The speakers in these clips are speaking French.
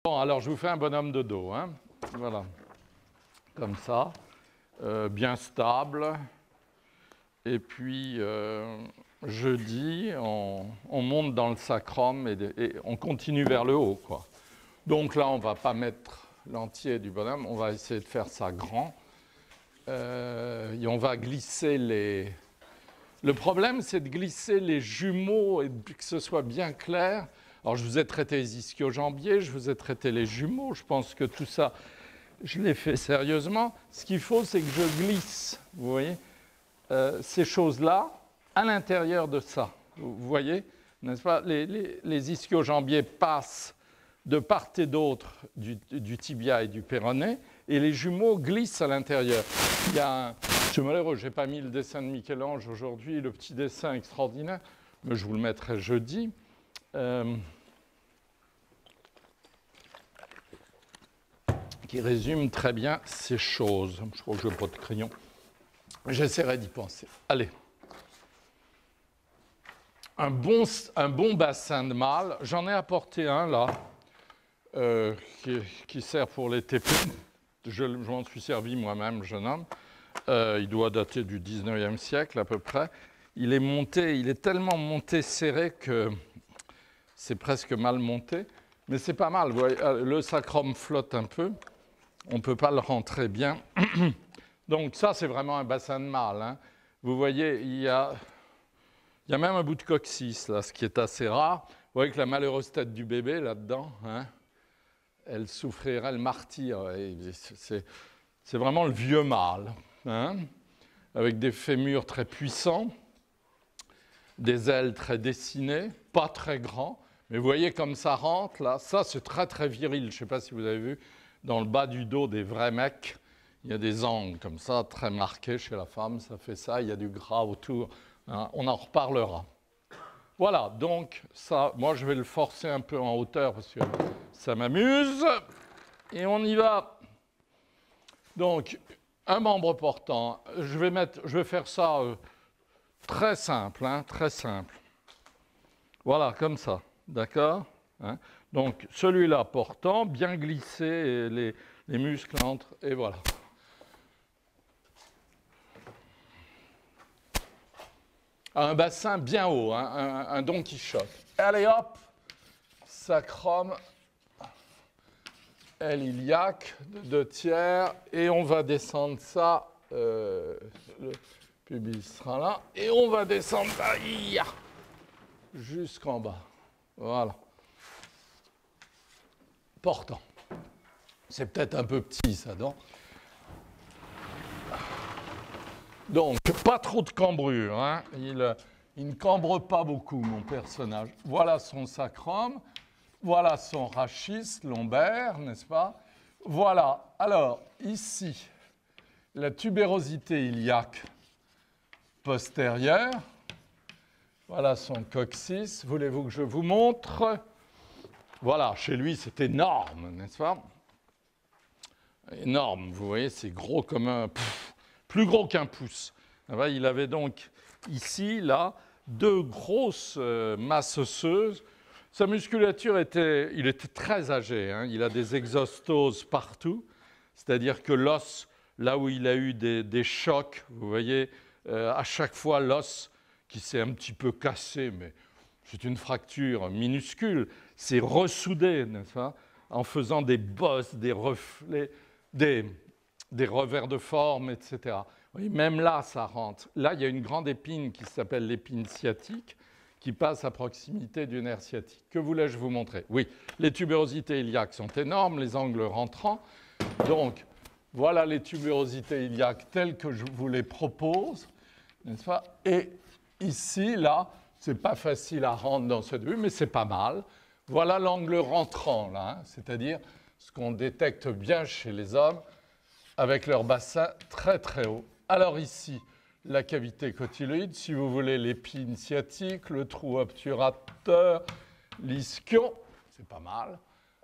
Bon, alors je vous fais un bonhomme de dos, hein. Voilà, comme ça, bien stable. Et puis, jeudi, on monte dans le sacrum et on continue vers le haut, quoi. Donc là, on ne va pas mettre l'entier du bonhomme, on va essayer de faire ça grand. Et on va glisser les... Le problème, c'est de glisser les jumeaux et que ce soit bien clair. Alors, je vous ai traité les ischio-jambiers, je vous ai traité les jumeaux. Je pense que tout ça, je l'ai fait sérieusement. Ce qu'il faut, c'est que je glisse, vous voyez, ces choses-là à l'intérieur de ça. Vous voyez, n'est-ce pas? Les ischio-jambiers passent de part et d'autre du tibia et du péroné, et les jumeaux glissent à l'intérieur. Il y a je suis malheureux, je n'ai pas mis le dessin de Michel-Ange aujourd'hui, le petit dessin extraordinaire, mais je vous le mettrai jeudi. Qui résume très bien ces choses. Je crois que je n'ai pas de crayon. J'essaierai d'y penser. Allez. Un bon bassin de mâle. J'en ai apporté un là, qui sert pour les TP. Je m'en suis servi moi-même, jeune homme. Il doit dater du 19e siècle à peu près. Il est tellement monté serré que c'est presque mal monté. Mais c'est pas mal. Vous voyez, le sacrum flotte un peu. On ne peut pas le rentrer bien. Donc ça, c'est vraiment un bassin de mâle, hein. Vous voyez, il y a même un bout de coccyx, là, ce qui est assez rare. Vous voyez que la malheureuse tête du bébé, là-dedans, hein, elle souffrirait le martyre. C'est vraiment le vieux mâle, hein, avec des fémurs très puissants, des ailes très dessinées, pas très grands. Mais vous voyez comme ça rentre, là. Ça, c'est très, très viril. Je ne sais pas si vous avez vu. Dans le bas du dos des vrais mecs, il y a des angles comme ça, très marqués chez la femme, ça fait ça, il y a du gras autour, hein, on en reparlera. Voilà, donc ça, moi je vais le forcer un peu en hauteur parce que ça m'amuse, et on y va. Donc, un membre portant, je vais faire ça très simple, hein, très simple. Voilà, comme ça, d'accord, hein. Donc, celui-là portant, bien glissé, et les muscles entrent, et voilà. Un bassin bien haut, hein, un Don Quichotte. Allez hop, sacrum, iliaque, 2/3, et on va descendre ça, le pubis sera là, et on va descendre ça, jusqu'en bas. Voilà. Portant. C'est peut-être un peu petit, ça, non? Donc, pas trop de cambrure, hein. Il ne cambre pas beaucoup, mon personnage. Voilà son sacrum, voilà son rachis lombaire, n'est-ce pas? Voilà. Alors, ici, la tubérosité iliaque postérieure. Voilà son coccyx. Voulez-vous que je vous montre? Voilà, chez lui, c'est énorme, n'est-ce pas? Énorme, vous voyez, c'est gros comme un... plus gros qu'un pouce. Il avait donc ici, là, deux grosses masses osseuses. Sa musculature il était très âgé, hein. Il a des exostoses partout, c'est-à-dire que l'os, là où il a eu des chocs, vous voyez, à chaque fois l'os qui s'est un petit peu cassé, mais c'est une fracture minuscule, c'est ressoudé, n'est-ce pas, en faisant des bosses, des reflets, des revers de forme, etc. Oui, même là, ça rentre. Là, il y a une grande épine qui s'appelle l'épine sciatique, qui passe à proximité du nerf sciatique. Que voulais-je vous montrer? Oui, les tubérosités iliaques sont énormes, les angles rentrants. Donc, voilà les tubérosités iliaques telles que je vous les propose, n'est-ce pas? Et ici, là, c'est pas facile à rendre dans cette vue, mais c'est pas mal. Voilà l'angle rentrant, là, hein, c'est-à-dire ce qu'on détecte bien chez les hommes avec leur bassin très très haut. Alors ici, la cavité cotyloïde, si vous voulez l'épine sciatique, le trou obturateur, l'ischion, c'est pas mal.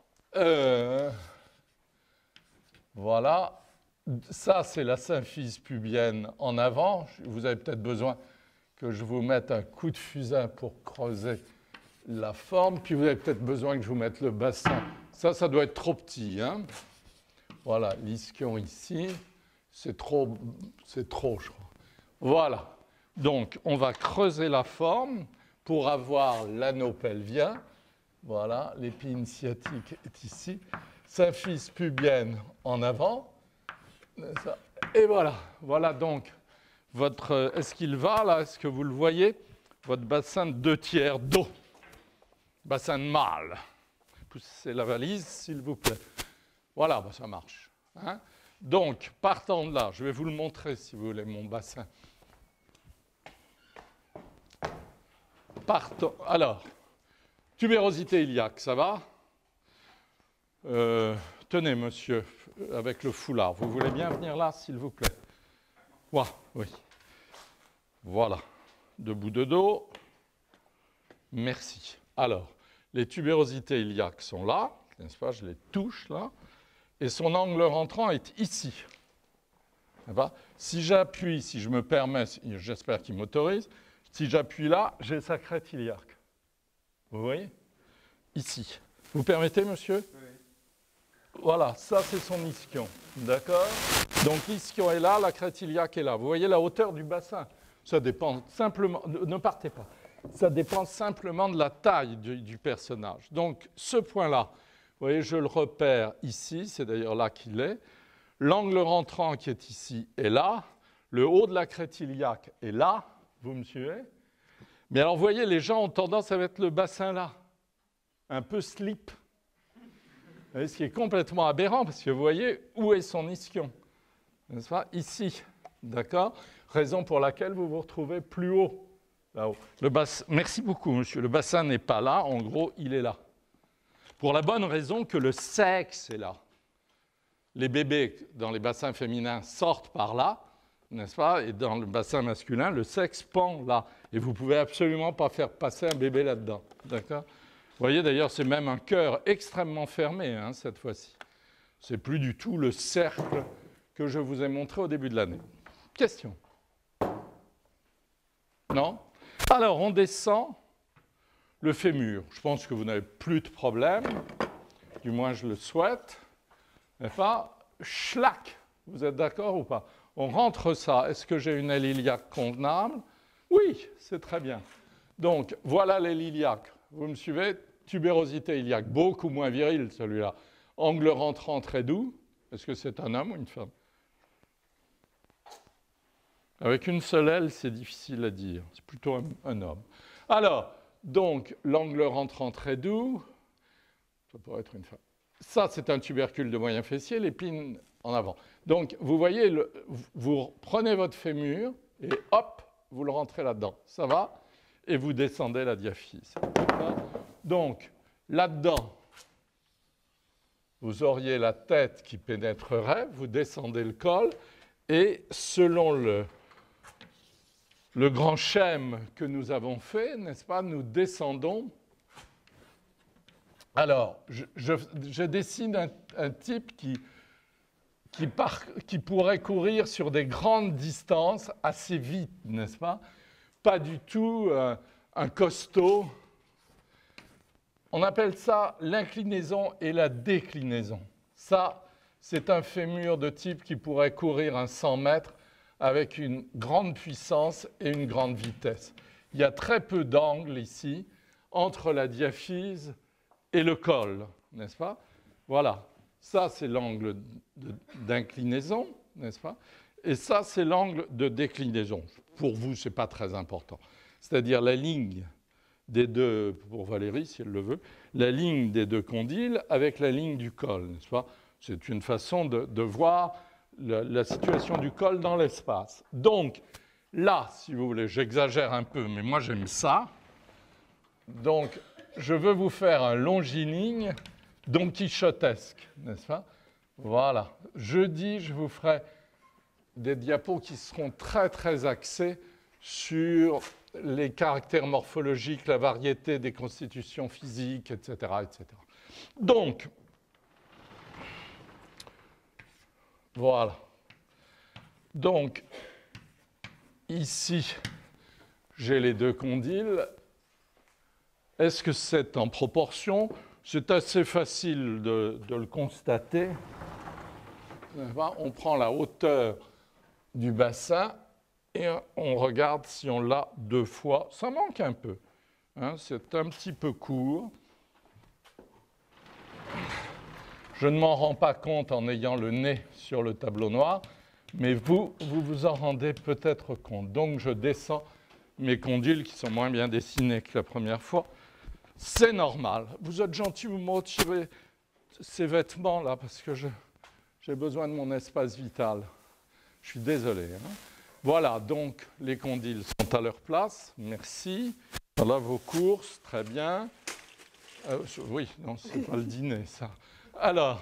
Voilà, ça c'est la symphyse pubienne en avant. Vous avez peut-être besoin que je vous mette un coup de fusain pour creuser la forme. Puis vous avez peut-être besoin que je vous mette le bassin. Ça doit être trop petit, hein. Voilà, l'ischion ici. C'est trop, je crois. Voilà. Donc, on va creuser la forme pour avoir l'anneau pelvien. Voilà, l'épine sciatique est ici. Symphyse pubienne en avant. Et voilà. Voilà donc votre... Est-ce qu'il va là? Est-ce que vous le voyez? Votre bassin de 2/3 d'eau. Bassin de mâle. Poussez la valise, s'il vous plaît. Voilà, ben ça marche. Hein? Donc, partant de là, je vais vous le montrer si vous voulez, mon bassin. Partons. Alors, tubérosité iliaque, ça va? Tenez, monsieur, avec le foulard. Vous voulez bien venir là, s'il vous plaît? Ouais, oui. Voilà. Debout de dos. Merci. Alors, les tubérosités iliaques sont là, n'est-ce pas? Je les touche là. Et son angle rentrant est ici. Si j'appuie, si je me permets, j'espère qu'il m'autorise, si j'appuie là, j'ai sa crête iliaque. Vous voyez? Ici. Vous permettez, monsieur? Oui. Voilà, ça c'est son ischion. D'accord? Donc l'ischion est là, la crête iliaque est là. Vous voyez la hauteur du bassin? Ça dépend simplement... Ne partez pas. Ça dépend simplement de la taille du personnage. Donc ce point-là, vous voyez, je le repère ici, c'est d'ailleurs là qu'il est. L'angle rentrant qui est ici est là. Le haut de la crête iliaque est là. Vous me suivez? Mais alors, vous voyez, les gens ont tendance à mettre le bassin là. Un peu slip. Vous voyez, ce qui est complètement aberrant, parce que vous voyez où est son ischion. N'est-ce pas? Ici. D'accord? Raison pour laquelle vous vous retrouvez plus haut. Là-haut. Merci beaucoup, monsieur. Le bassin n'est pas là. En gros, il est là. Pour la bonne raison que le sexe est là. Les bébés dans les bassins féminins sortent par là, n'est-ce pas? Et dans le bassin masculin, le sexe pend là. Et vous ne pouvez absolument pas faire passer un bébé là-dedans. D'accord? Vous voyez, d'ailleurs, c'est même un cœur extrêmement fermé, hein, cette fois-ci. Ce n'est plus du tout le cercle que je vous ai montré au début de l'année. Question? Non? Alors, on descend le fémur. Je pense que vous n'avez plus de problème. Du moins, je le souhaite. N'est-ce pas? Schlack. Vous êtes d'accord ou pas? On rentre ça. Est-ce que j'ai une aile iliaque convenable? Oui, c'est très bien. Donc, voilà l'aile iliaque. Vous me suivez? Tubérosité iliaque. Beaucoup moins viril, celui-là. Angle rentrant très doux. Est-ce que c'est un homme ou une femme? Avec une seule aile, c'est difficile à dire. C'est plutôt un homme. Alors, donc, l'angle rentrant très doux, ça pourrait être une femme. Ça, c'est un tubercule de moyen fessier, l'épine en avant. Donc, vous voyez, vous prenez votre fémur et hop, vous le rentrez là-dedans. Ça va? Et vous descendez la diaphyse. Donc, là-dedans, vous auriez la tête qui pénétrerait, vous descendez le col, et selon le grand schème que nous avons fait, n'est-ce pas, nous descendons. Alors, je dessine un type qui pourrait courir sur des grandes distances assez vite, n'est-ce pas? Pas du tout un costaud. On appelle ça l'inclinaison et la déclinaison. Ça, c'est un fémur de type qui pourrait courir un 100 mètres avec une grande puissance et une grande vitesse. Il y a très peu d'angles ici entre la diaphyse et le col, n'est-ce pas? Voilà. Ça, c'est l'angle d'inclinaison, n'est-ce pas? Et ça, c'est l'angle de déclinaison. Pour vous, ce n'est pas très important. C'est-à-dire la ligne des deux, pour Valérie, si elle le veut, la ligne des deux condyles avec la ligne du col, n'est-ce pas? C'est une façon de voir la situation du col dans l'espace. Donc, là, si vous voulez, j'exagère un peu, mais moi, j'aime ça. Donc, je veux vous faire un longiligne don quichotesque, n'est-ce pas? Voilà. Jeudi, je vous ferai des diapos qui seront très, très axés sur les caractères morphologiques, la variété des constitutions physiques, etc., etc. Donc, voilà. Donc, ici, j'ai les deux condyles. Est-ce que c'est en proportion? C'est assez facile de le constater. On prend la hauteur du bassin et on regarde si on l'a 2 fois. Ça manque un peu. Hein, c'est un petit peu court. Je ne m'en rends pas compte en ayant le nez sur le tableau noir, mais vous vous en rendez peut-être compte. Donc je descends mes condyles qui sont moins bien dessinés que la première fois. C'est normal. Vous êtes gentil, vous me retirez ces vêtements-là parce que j'ai besoin de mon espace vital. Je suis désolé. Hein. Voilà, donc les condyles sont à leur place. Merci. Voilà vos courses, très bien. Oui, non, c'est pas le dîner, ça. Alors,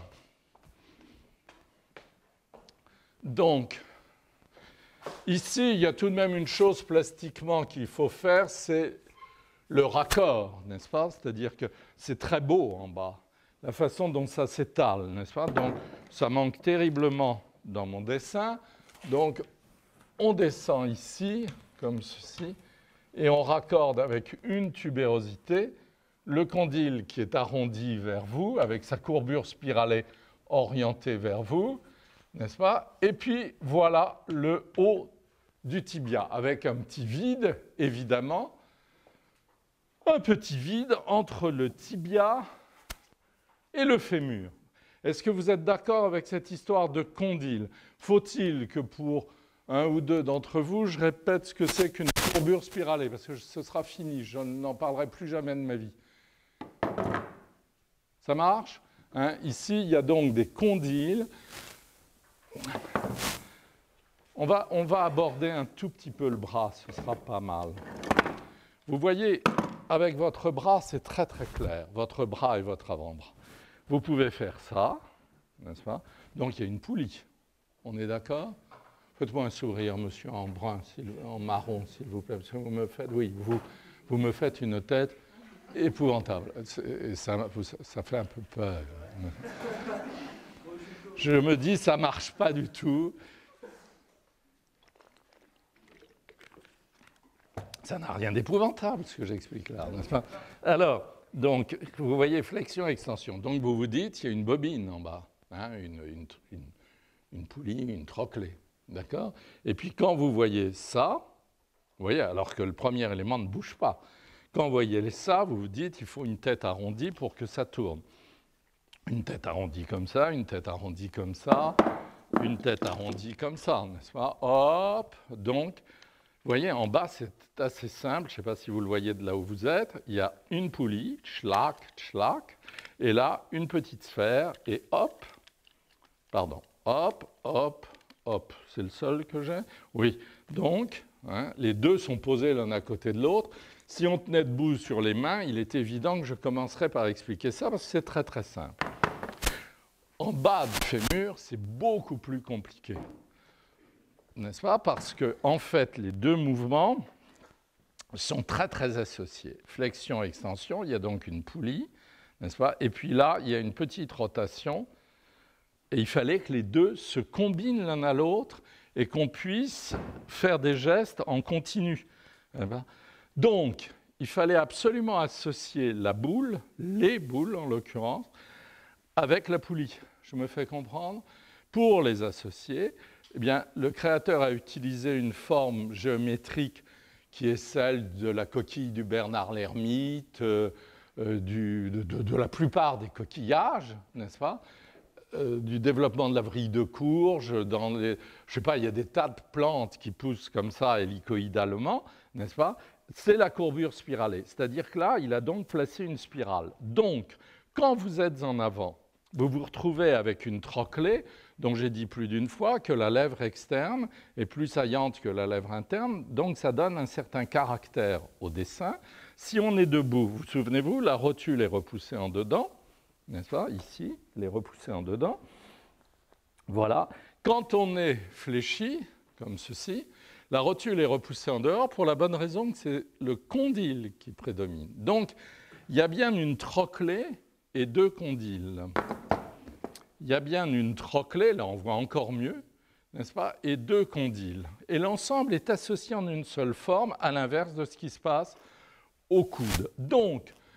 donc, ici, il y a tout de même une chose plastiquement qu'il faut faire, c'est le raccord, n'est-ce pas? C'est-à-dire que c'est très beau en bas, la façon dont ça s'étale, n'est-ce pas? Donc, ça manque terriblement dans mon dessin. Donc, on descend ici, comme ceci, et on raccorde avec une tubérosité le condyle qui est arrondi vers vous, avec sa courbure spiralée orientée vers vous, n'est-ce pas? Et puis, voilà le haut du tibia, avec un petit vide, évidemment, un petit vide entre le tibia et le fémur. Est-ce que vous êtes d'accord avec cette histoire de condyle? Faut-il que pour un ou deux d'entre vous, je répète ce que c'est qu'une courbure spiralée, parce que ce sera fini, je n'en parlerai plus jamais de ma vie. Ça marche? Hein? Ici, il y a donc des condyles. On va aborder un tout petit peu le bras, ce sera pas mal. Vous voyez, avec votre bras, c'est très très clair, votre bras et votre avant-bras. Vous pouvez faire ça, n'est-ce pas? Donc il y a une poulie, on est d'accord? Faites-moi un sourire, monsieur, en brun, en marron, s'il vous plaît, parce que vous me faites, oui, vous me faites une tête épouvantable. Et ça fait un peu peur. Je me dis, ça ne marche pas du tout. Ça n'a rien d'épouvantable, ce que j'explique là, n'est-ce pas? Alors, donc, vous voyez flexion, extension. Donc, vous vous dites, il y a une bobine en bas, hein, une poulie, une trochlée, d'accord? Et puis, quand vous voyez ça, vous voyez, alors que le premier élément ne bouge pas, quand vous voyez ça, vous vous dites, il faut une tête arrondie pour que ça tourne. Une tête arrondie comme ça, une tête arrondie comme ça, une tête arrondie comme ça, n'est-ce pas? Hop, donc, vous voyez, en bas, c'est assez simple. Je ne sais pas si vous le voyez de là où vous êtes. Il y a une poulie, tchlac, tchlac, et là, une petite sphère, et hop, pardon, hop, hop, hop. C'est le seul que j'ai? Oui. Donc, hein, les deux sont posés l'un à côté de l'autre. Si on tenait debout sur les mains, il est évident que je commencerai par expliquer ça, parce que c'est très, très simple. En bas du fémur, c'est beaucoup plus compliqué. N'est-ce pas? Parce que, en fait, les deux mouvements sont très, très associés. Flexion, extension, il y a donc une poulie, n'est-ce pas? Et puis là, il y a une petite rotation. Et il fallait que les deux se combinent l'un à l'autre et qu'on puisse faire des gestes en continu. Donc, il fallait absolument associer la boule, les boules en l'occurrence, avec la poulie. Je me fais comprendre? Pour les associer, eh bien, le créateur a utilisé une forme géométrique qui est celle de la coquille du Bernard l'Ermite, de la plupart des coquillages, n'est-ce pas? Du développement de la vrille de courge, je sais pas, il y a des tas de plantes qui poussent comme ça hélicoïdalement, n'est-ce pas? C'est la courbure spiralée. C'est-à-dire que là, il a donc placé une spirale. Donc, quand vous êtes en avant, vous vous retrouvez avec une trochlée, dont j'ai dit plus d'une fois que la lèvre externe est plus saillante que la lèvre interne, donc ça donne un certain caractère au dessin. Si on est debout, vous souvenez-vous, la rotule est repoussée en dedans, n'est-ce pas? Ici, elle est repoussée en dedans. Voilà. Quand on est fléchi, comme ceci, la rotule est repoussée en dehors pour la bonne raison que c'est le condyle qui prédomine. Donc, il y a bien une trochlée et deux condyles. Il y a bien une trochlée, là on voit encore mieux, n'est-ce pas, et deux condyles. Et l'ensemble est associé en une seule forme, à l'inverse de ce qui se passe au coude. Donc,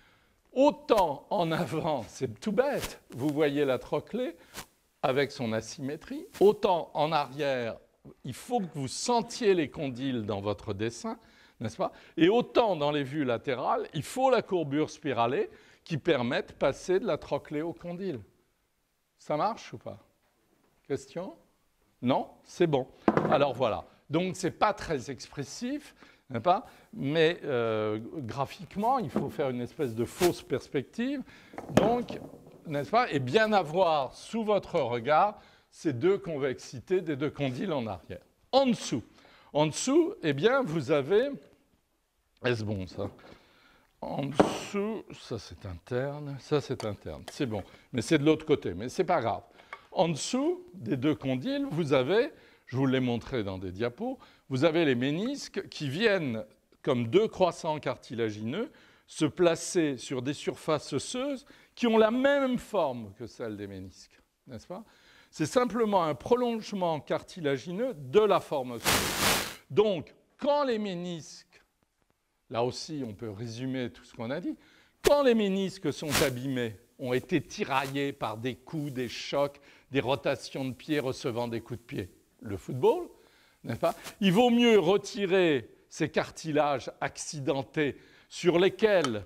autant en avant, c'est tout bête, vous voyez la trochlée avec son asymétrie, autant en arrière, il faut que vous sentiez les condyles dans votre dessin, n'est-ce pas? Et autant dans les vues latérales, il faut la courbure spiralée qui permette de passer de la trochlée au condyle. Ça marche ou pas? Question? Non? C'est bon. Alors voilà. Donc, ce n'est pas très expressif, n'est-ce pas? Mais graphiquement, il faut faire une espèce de fausse perspective. Donc, n'est-ce pas? Et bien avoir sous votre regard ces deux convexités des deux condyles en arrière. En dessous, eh bien, vous avez... Est-ce bon, ça? En dessous, ça c'est interne, c'est bon. Mais c'est de l'autre côté, mais c'est pas grave. En dessous des deux condyles, vous avez, je vous l'ai montré dans des diapos, vous avez les ménisques qui viennent, comme deux croissants cartilagineux, se placer sur des surfaces osseuses qui ont la même forme que celle des ménisques, n'est-ce pas? C'est simplement un prolongement cartilagineux de la forme osseuse. Donc, quand les ménisques, là aussi on peut résumer tout ce qu'on a dit, quand les ménisques sont abîmés, ont été tiraillés par des coups, des chocs, des rotations de pieds recevant des coups de pied, le football, n'est-ce pas? Il vaut mieux retirer ces cartilages accidentés sur lesquels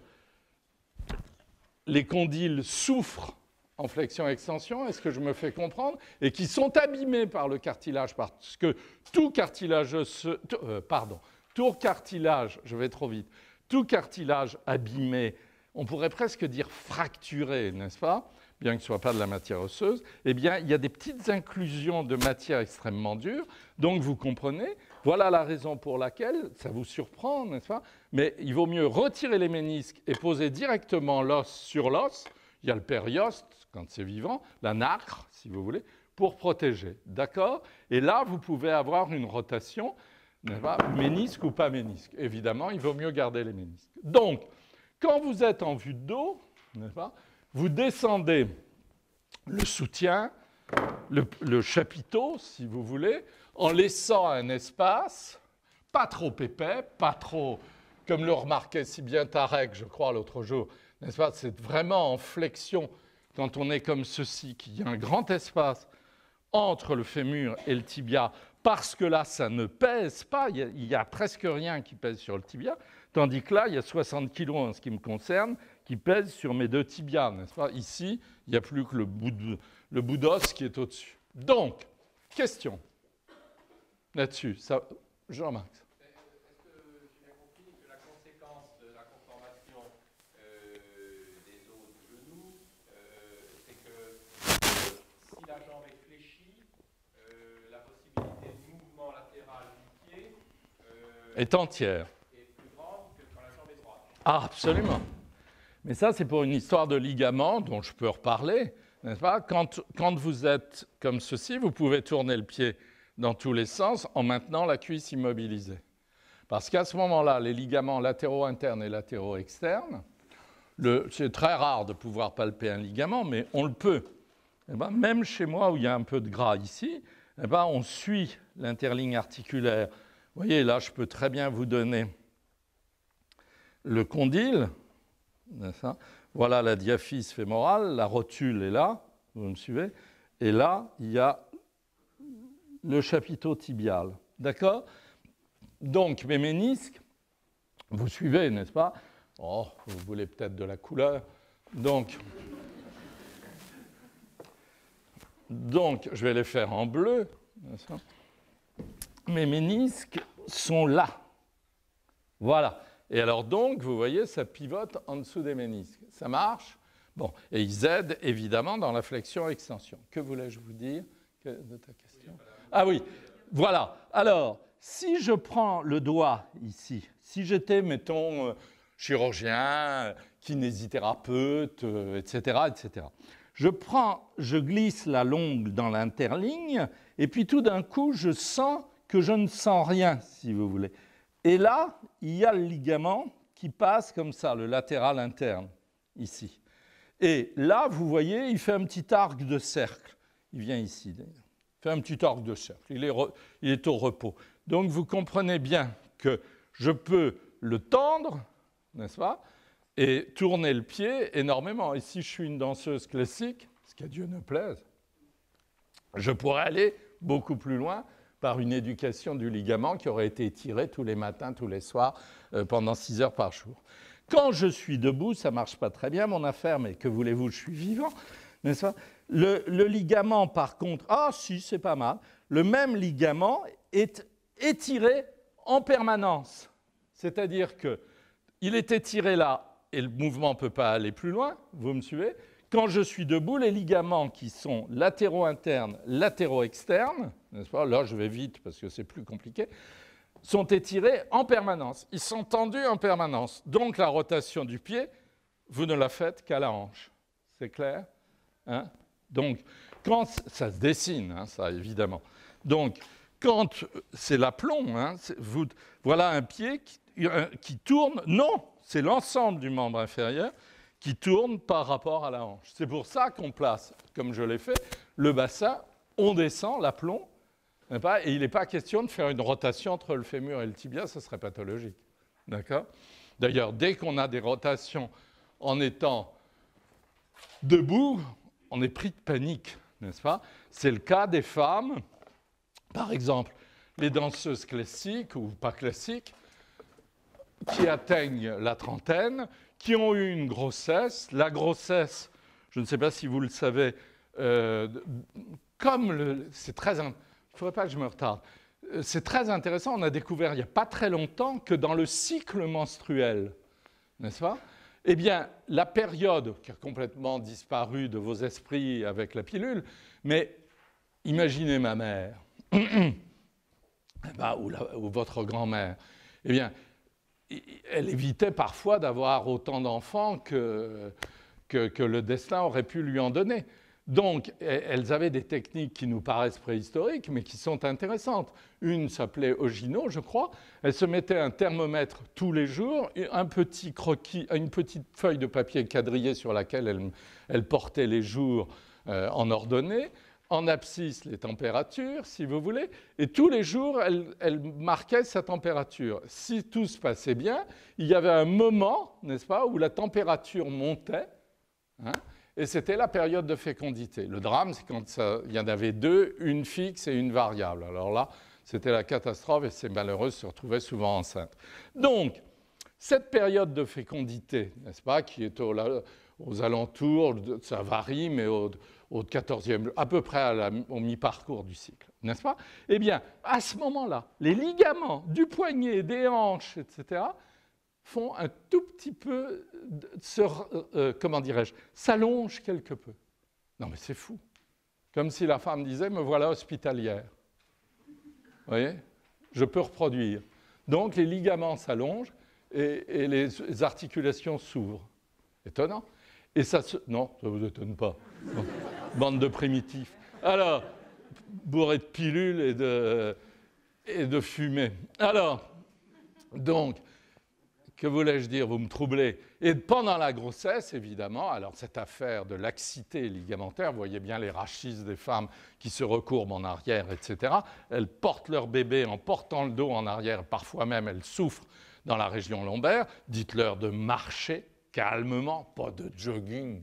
les condyles souffrent en flexion-extension, est-ce que je me fais comprendre? Et qui sont abîmés par le cartilage, parce que tout cartilage, tout cartilage, je vais trop vite, tout cartilage abîmé, on pourrait presque dire fracturé, n'est-ce pas? Bien que ce ne soit pas de la matière osseuse, eh bien, il y a des petites inclusions de matière extrêmement dure. Donc, vous comprenez, voilà la raison pour laquelle, ça vous surprend, n'est-ce pas? Mais il vaut mieux retirer les ménisques et poser directement l'os sur l'os. Il y a le périoste, quand c'est vivant, la nacre, si vous voulez, pour protéger. D'accord? Et là, vous pouvez avoir une rotation, n'est-ce pas? Ménisque ou pas ménisque. Évidemment, il vaut mieux garder les ménisques. Donc, quand vous êtes en vue de dos, n'est-ce pas? Vous descendez le soutien, le chapiteau, si vous voulez, en laissant un espace, pas trop épais, pas trop, comme le remarquait si bien Tarek, je crois, l'autre jour, n'est-ce pas? C'est vraiment en flexion, quand on est comme ceci, qu'il y a un grand espace entre le fémur et le tibia, parce que là, ça ne pèse pas, il y a presque rien qui pèse sur le tibia, tandis que là, il y a 60 kg en ce qui me concerne, qui pèsent sur mes deux tibias, n'est-ce pas? Ici, il n'y a plus que le bout d'os qui est au-dessus. Donc, question là-dessus. Jean-Marc. Est-ce que j'ai bien compris que la conséquence de la conformation des os du genou, c'est que si la jambe est fléchie, la possibilité de mouvement latéral du pied est entière. Est plus grande que quand la jambe est droite. Ah, absolument. Mais ça, c'est pour une histoire de ligament dont je peux reparler, n'est-ce pas? Quand vous êtes comme ceci, vous pouvez tourner le pied dans tous les sens en maintenant la cuisse immobilisée. Parce qu'à ce moment-là, les ligaments latéraux internes et latéraux externes, c'est très rare de pouvoir palper un ligament, mais on le peut. Eh ben, même chez moi, où il y a un peu de gras ici, eh ben, on suit l'interligne articulaire. Vous voyez, là, je peux très bien vous donner le condyle. Voilà la diaphyse fémorale, la rotule est là, vous me suivez? Et là, il y a le chapiteau tibial. D'accord? Donc, mes ménisques, vous suivez, n'est-ce pas? Oh, vous voulez peut-être de la couleur. Donc, je vais les faire en bleu. Mes ménisques sont là. Voilà. Et alors donc, vous voyez, ça pivote en dessous des ménisques. Ça marche? Bon. Et ils aident évidemment dans la flexion-extension. Que voulais-je vous dire de ta question? Ah oui, voilà. Alors, si je prends le doigt ici, si j'étais, mettons, chirurgien, kinésithérapeute, etc., etc., je glisse la longue dans l'interligne, et puis tout d'un coup, je sens que je ne sens rien, si vous voulez. Et là, il y a le ligament qui passe comme ça, le latéral interne, ici. Et là, vous voyez, il fait un petit arc de cercle. Il vient ici, d'ailleurs. Il fait un petit arc de cercle. Il est au repos. Donc, vous comprenez bien que je peux le tendre, n'est-ce pas? et tourner le pied énormément. Et si je suis une danseuse classique, ce qu'à Dieu ne plaise, je pourrais aller beaucoup plus loin par une éducation du ligament qui aurait été étiré tous les matins, tous les soirs, pendant 6 heures par jour. Quand je suis debout, ça ne marche pas très bien, mon affaire, mais que voulez-vous, je suis vivant, n'est-ce pas? Le ligament, par contre, si, c'est pas mal. Le même ligament est étiré en permanence. C'est-à-dire qu'il est étiré là, et le mouvement ne peut pas aller plus loin, vous me suivez? Quand je suis debout, les ligaments qui sont latéraux-internes, latéraux-externes, n'est-ce pas? Là, je vais vite parce que c'est plus compliqué, sont étirés en permanence. Ils sont tendus en permanence. Donc, la rotation du pied, vous ne la faites qu'à la hanche. C'est clair? Hein? Donc, quand ça se dessine, hein, ça, évidemment. Donc, quand c'est l'aplomb, hein, voilà un pied qui tourne. Non, c'est l'ensemble du membre inférieur qui tourne par rapport à la hanche. C'est pour ça qu'on place, comme je l'ai fait, le bassin, on descend l'aplomb, et il n'est pas question de faire une rotation entre le fémur et le tibia, ce serait pathologique. D'accord? D'ailleurs, dès qu'on a des rotations en étant debout, on est pris de panique, n'est-ce pas? C'est le cas des femmes, par exemple, les danseuses classiques ou pas classiques, qui atteignent la trentaine, qui ont eu une grossesse. La grossesse, je ne sais pas si vous le savez, c'est très... Il ne faudrait pas que je me retarde. C'est très intéressant, on a découvert il n'y a pas très longtemps que dans le cycle menstruel, n'est-ce pas? Eh bien, la période qui a complètement disparu de vos esprits avec la pilule, mais imaginez ma mère, ou votre grand-mère, eh bien, elle évitait parfois d'avoir autant d'enfants que le destin aurait pu lui en donner. Donc, elles avaient des techniques qui nous paraissent préhistoriques, mais qui sont intéressantes. Une s'appelait Ogino, je crois. Elle se mettait un thermomètre tous les jours, et un petit croquis, une petite feuille de papier quadrillé sur laquelle elle portait les jours en ordonnée. En abscisse, les températures, si vous voulez, et tous les jours, elle marquait sa température. Si tout se passait bien, il y avait un moment, n'est-ce pas, où la température montait, hein, et c'était la période de fécondité. Le drame, c'est quand il y en avait deux, une fixe et une variable. Alors là, c'était la catastrophe, et ces malheureuses se retrouvaient souvent enceintes. Donc, cette période de fécondité, n'est-ce pas, qui est aux alentours, ça varie, mais au 14e, à peu près au mi-parcours du cycle, n'est-ce pas? Eh bien, à ce moment-là, les ligaments du poignet, des hanches, etc., font un tout petit peu, comment dirais-je, s'allongent quelque peu. Non, mais c'est fou. Comme si la femme disait, me voilà hospitalière. Vous voyez? Je peux reproduire. Donc, les ligaments s'allongent et les articulations s'ouvrent. Étonnant. Et ça non, ça ne vous étonne pas. Donc, bande de primitifs. Alors, bourré de pilules et de fumée. Alors, donc, que voulais-je dire? Vous me troublez. Et pendant la grossesse, évidemment, alors cette affaire de laxité ligamentaire, vous voyez bien les rachis des femmes qui se recourbent en arrière, etc. Elles portent leur bébé en portant le dos en arrière. Parfois même, elles souffrent dans la région lombaire. Dites-leur de marcher calmement, pas de jogging.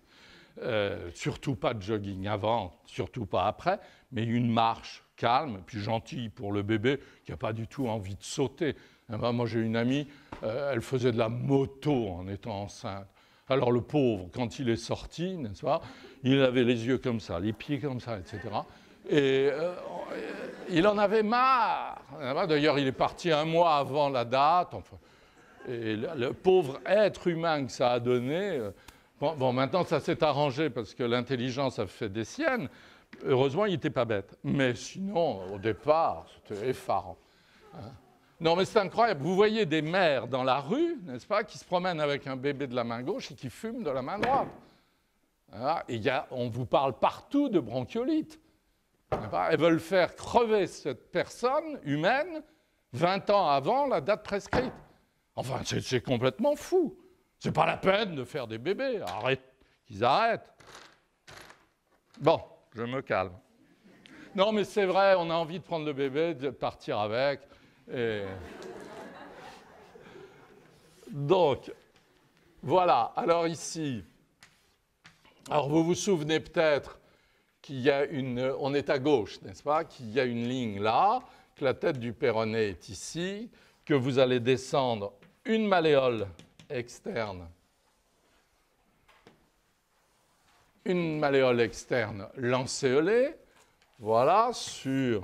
Surtout pas de jogging avant, surtout pas après, mais une marche calme, puis gentille pour le bébé qui n'a pas du tout envie de sauter. Moi, j'ai une amie, elle faisait de la moto en étant enceinte. Alors le pauvre, quand il est sorti, n'est-ce pas, il avait les yeux comme ça, les pieds comme ça, etc. Et il en avait marre. D'ailleurs, il est parti un mois avant la date. Enfin, et le pauvre être humain que ça a donné... Bon, maintenant, ça s'est arrangé parce que l'intelligence a fait des siennes. Heureusement, il n'était pas bête. Mais sinon, au départ, c'était effarant. Hein? Non, mais c'est incroyable. Vous voyez des mères dans la rue, n'est-ce pas, qui se promènent avec un bébé de la main gauche et qui fument de la main droite. Hein? Et on vous parle partout de bronchiolite. Elles veulent faire crever cette personne humaine 20 ans avant la date prescrite. Enfin, c'est complètement fou. C'est pas la peine de faire des bébés. Arrête, qu'ils arrêtent. Bon, je me calme. Non, mais c'est vrai, on a envie de prendre le bébé, de partir avec. Et... Donc, Voilà, alors ici, alors vous vous souvenez peut-être qu'il y a une, on est à gauche, n'est-ce pas, qu'il y a une ligne là, que la tête du péroné est ici, que vous allez descendre une malléole externe, lancéolée, voilà, sur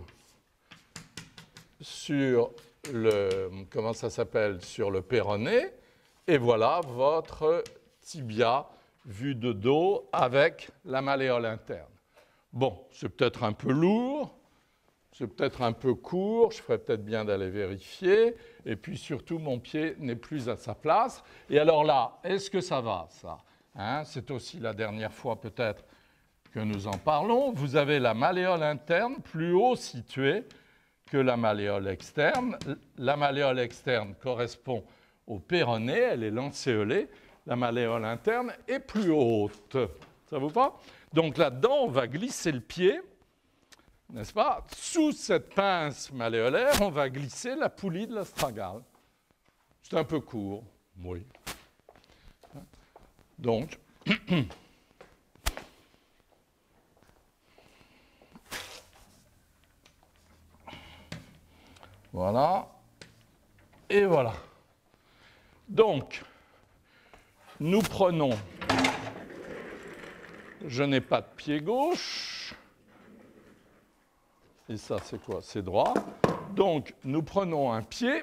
le, comment ça s'appelle, sur le péroné, et voilà votre tibia vu de dos avec la malléole interne. Bon, c'est peut-être un peu lourd, c'est peut-être un peu court, je ferais peut-être bien d'aller vérifier, et puis surtout, mon pied n'est plus à sa place. Et alors là, est-ce que ça va, ça, hein? C'est aussi la dernière fois peut-être que nous en parlons. Vous avez la malléole interne plus haut située que la malléole externe. La malléole externe correspond au péroné, elle est lancéolée. La malléole interne est plus haute. Ça vous va? Donc là-dedans, on va glisser le pied, n'est-ce pas? Sous cette pince malléolaire, on va glisser la poulie de l'astragale. C'est un peu court, oui. Donc, voilà, et voilà. Donc, nous prenons, je n'ai pas de pied gauche, et ça c'est quoi? C'est droit. Donc, nous prenons un pied,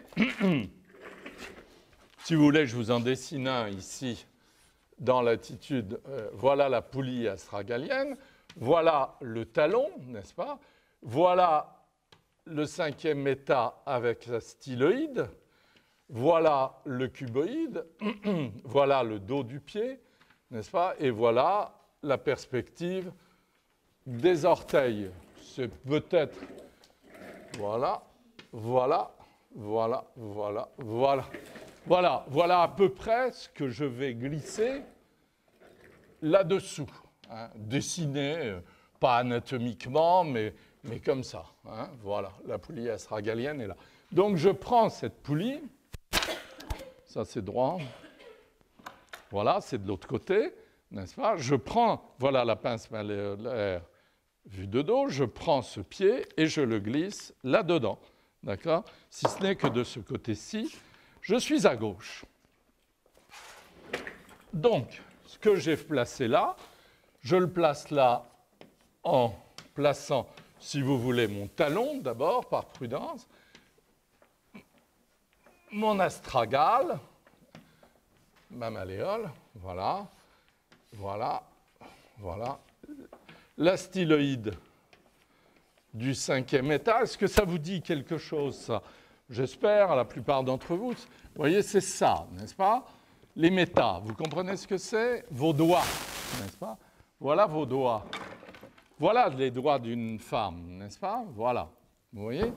si vous voulez, je vous en dessine un ici, dans l'attitude, voilà la poulie astragalienne, voilà le talon, n'est-ce pas? Voilà le 5e méta avec sa styloïde, voilà le cuboïde, voilà le dos du pied, n'est-ce pas? Et voilà la perspective des orteils. C'est peut-être, voilà, voilà, voilà, voilà, voilà. Voilà à peu près ce que je vais glisser là-dessous. Hein, dessiné, pas anatomiquement, mais comme ça. Hein, voilà, la poulie astragalienne est là. Donc je prends cette poulie, ça c'est droit, voilà, c'est de l'autre côté, n'est-ce pas? Je prends, voilà la pince malléolaire vue de dos, je prends ce pied et je le glisse là-dedans. D'accord? Si ce n'est que de ce côté-ci, je suis à gauche. Donc, ce que j'ai placé là, je le place là en plaçant, si vous voulez, mon talon d'abord, par prudence, mon astragale, ma malléole, voilà, voilà, voilà, la styloïde du 5e état. Est-ce que ça vous dit quelque chose, ça? J'espère, la plupart d'entre vous. Vous voyez, c'est ça, n'est-ce pas? Les métas, vous comprenez ce que c'est? Vos doigts, n'est-ce pas? Voilà vos doigts. Voilà les doigts d'une femme, n'est-ce pas? Voilà, vous voyez?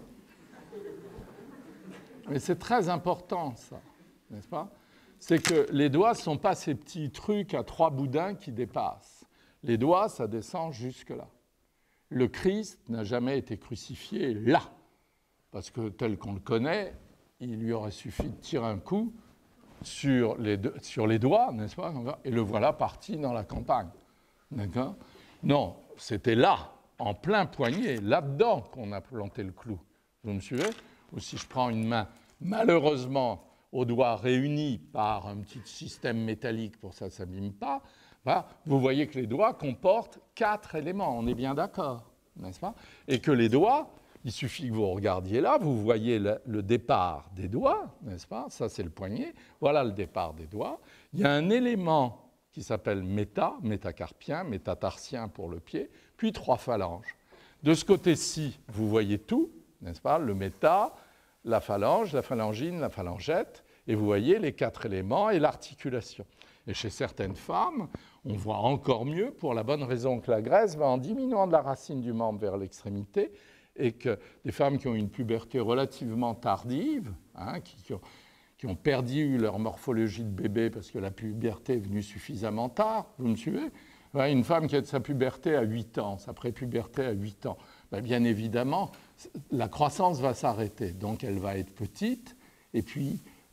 Mais c'est très important, ça, n'est-ce pas? C'est que les doigts ne sont pas ces petits trucs à 3 boudins qui dépassent. Les doigts, ça descend jusque-là. Le Christ n'a jamais été crucifié là, parce que tel qu'on le connaît, il lui aurait suffi de tirer un coup sur les doigts, n'est-ce pas? Et le voilà parti dans la campagne. D'accord? Non, c'était là, en plein poignet, là-dedans qu'on a planté le clou. Vous me suivez? Ou si je prends une main, malheureusement, aux doigts réunis par un petit système métallique pour que ça ne s'abîme pas, bah, vous voyez que les doigts comportent 4 éléments. On est bien d'accord, n'est-ce pas? Et que les doigts, il suffit que vous regardiez là, vous voyez le départ des doigts, n'est-ce pas? Ça, c'est le poignet. Voilà le départ des doigts. Il y a un élément qui s'appelle métacarpien, métatarsien pour le pied, puis 3 phalanges. De ce côté-ci, vous voyez tout, n'est-ce pas? Le méta, la phalange, la phalangine, la phalangette, et vous voyez les 4 éléments et l'articulation. Et chez certaines femmes, on voit encore mieux pour la bonne raison que la graisse va en diminuant de la racine du membre vers l'extrémité, et que des femmes qui ont une puberté relativement tardive, hein, qui ont perdu leur morphologie de bébé parce que la puberté est venue suffisamment tard, vous me suivez? Une femme qui a de sa puberté à 8 ans, sa prépuberté à 8 ans, bien évidemment, la croissance va s'arrêter. Donc elle va être petite, et puis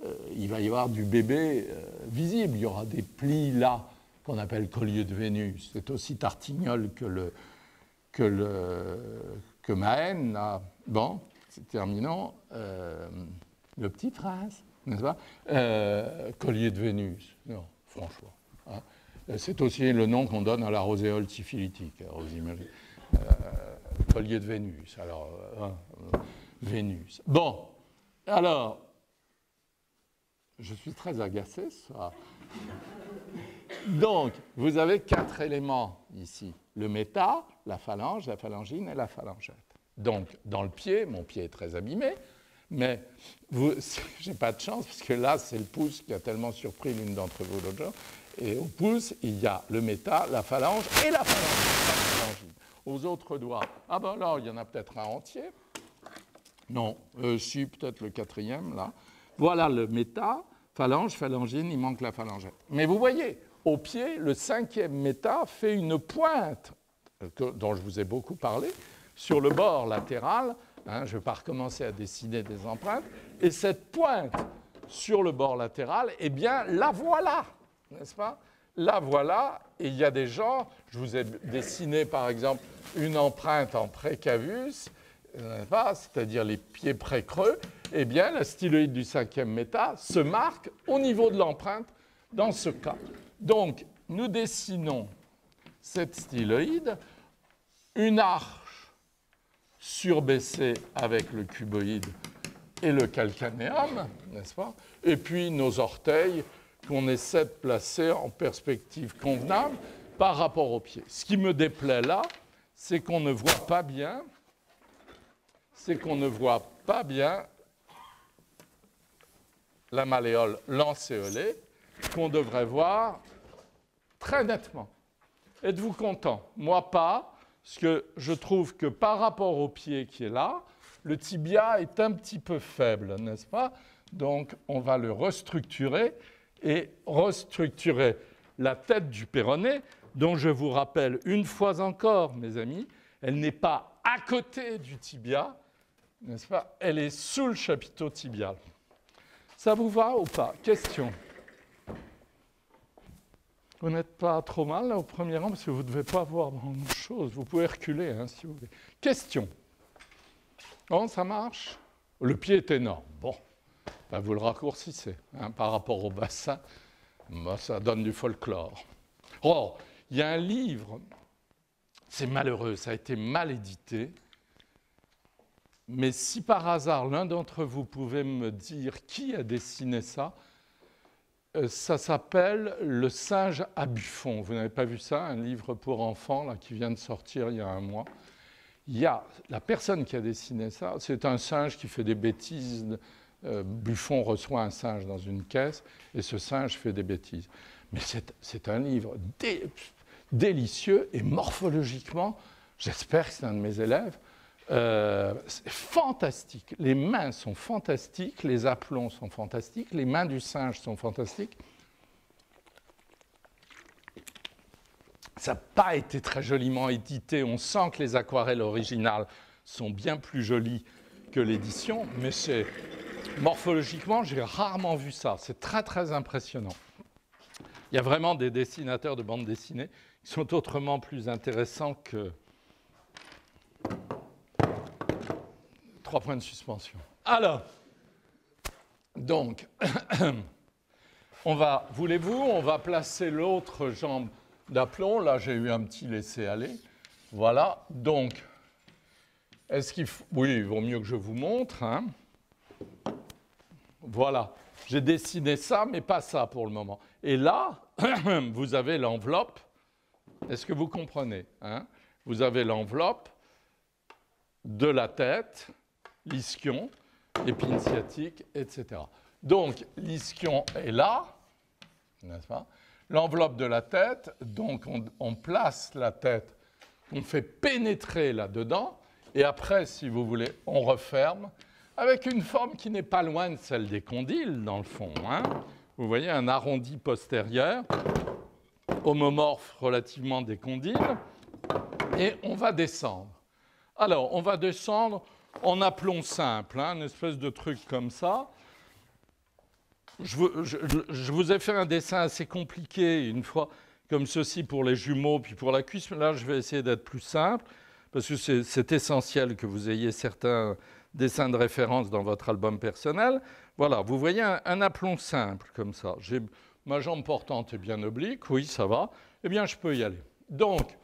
il va y avoir du bébé visible. Il y aura des plis là, qu'on appelle collier de Vénus. C'est aussi Tartignol que Mahen, là. Bon, c'est terminant. Le Petit Prince, n'est-ce pas? Collier de Vénus. Non, franchement. Hein. C'est aussi le nom qu'on donne à la roséole syphilitique. Alors, vous imaginez. Collier de Vénus. Alors, Vénus. Bon, alors, je suis très agacé, ça. Donc, vous avez 4 éléments ici. Le méta, la phalange, la phalangine et la phalangette. Donc, dans le pied, mon pied est très abîmé, mais j'ai pas de chance, parce que là, c'est le pouce qui a tellement surpris l'une d'entre vous l'autre jour. Et au pouce, il y a le méta, la phalange et la phalangine. Aux autres doigts, ah ben là, il y en a peut-être un entier. Non, si, peut-être le 4e, là. Voilà le méta, phalange, phalangine, il manque la phalangette. Mais vous voyez, au pied, le 5e méta fait une pointe, dont je vous ai beaucoup parlé, sur le bord latéral. Hein, je ne vais pas recommencer à dessiner des empreintes. Et cette pointe sur le bord latéral, eh bien, la voilà, n'est-ce pas? La voilà, et il y a des gens, je vous ai dessiné par exemple une empreinte en précavus, c'est-à-dire les pieds pré-creux, eh bien, la styloïde du 5e méta se marque au niveau de l'empreinte dans ce cas. Donc, nous dessinons cette styloïde, une arche surbaissée avec le cuboïde et le calcanéum, n'est-ce pas? Et puis nos orteils qu'on essaie de placer en perspective convenable par rapport au pied. Ce qui me déplaît là, c'est qu'on ne voit pas bien, la malléole lancéolée qu'on devrait voir très nettement. Êtes-vous content? Moi pas, parce que je trouve que par rapport au pied qui est là, le tibia est un petit peu faible, n'est-ce pas? Donc on va le restructurer et restructurer la tête du péroné, dont je vous rappelle une fois encore, mes amis, elle n'est pas à côté du tibia, n'est-ce pas? Elle est sous le chapiteau tibial. Ça vous va ou pas? Question. Vous n'êtes pas trop mal là au premier rang parce que vous ne devez pas voir grand-chose. Vous pouvez reculer hein, si vous voulez. Question. Bon, ça marche? Le pied est énorme. Bon, ben, vous le raccourcissez hein, par rapport au bassin. Ben, ça donne du folklore. Or, il y a un livre, c'est malheureux, ça a été mal édité. Mais si par hasard l'un d'entre vous pouvait me dire qui a dessiné ça, ça s'appelle Le singe à Buffon. Vous n'avez pas vu ça? Un livre pour enfants là, qui vient de sortir il y a un mois. Il y a la personne qui a dessiné ça, c'est un singe qui fait des bêtises. Buffon reçoit un singe dans une caisse et ce singe fait des bêtises. Mais c'est un livre délicieux et morphologiquement, j'espère que c'est un de mes élèves, c'est fantastique. Les mains sont fantastiques, les aplombs sont fantastiques, les mains du singe sont fantastiques. Ça n'a pas été très joliment édité. On sent que les aquarelles originales sont bien plus jolies que l'édition, mais c'est morphologiquement, j'ai rarement vu ça. C'est très, très impressionnant. Il y a vraiment des dessinateurs de bande dessinée qui sont autrement plus intéressants que 3 points de suspension. Alors, donc, voulez-vous, on va placer l'autre jambe d'aplomb. Là, j'ai eu un petit laisser-aller. Voilà, donc, est-ce qu'il faut... Oui, il vaut mieux que je vous montre. Hein. Voilà, j'ai dessiné ça, mais pas ça pour le moment. Et là, vous avez l'enveloppe. Est-ce que vous comprenez hein? Vous avez l'enveloppe de la tête, l'ischion, l'épine sciatique, etc. Donc, l'ischion est là, n'est-ce pas? L'enveloppe de la tête, donc on place la tête, on fait pénétrer là-dedans, et après, si vous voulez, on referme, avec une forme qui n'est pas loin de celle des condyles, dans le fond. Hein? Vous voyez, un arrondi postérieur, homomorphe relativement des condyles, et on va descendre. Alors, on va descendre en aplomb simple, hein, une espèce de truc comme ça. je vous ai fait un dessin assez compliqué une fois, comme ceci pour les jumeaux, puis pour la cuisse. Mais là, je vais essayer d'être plus simple, parce que c'est essentiel que vous ayez certains dessins de référence dans votre album personnel. Voilà, vous voyez un aplomb simple, comme ça. Ma jambe portante est bien oblique, oui, ça va. Eh bien, je peux y aller. Donc,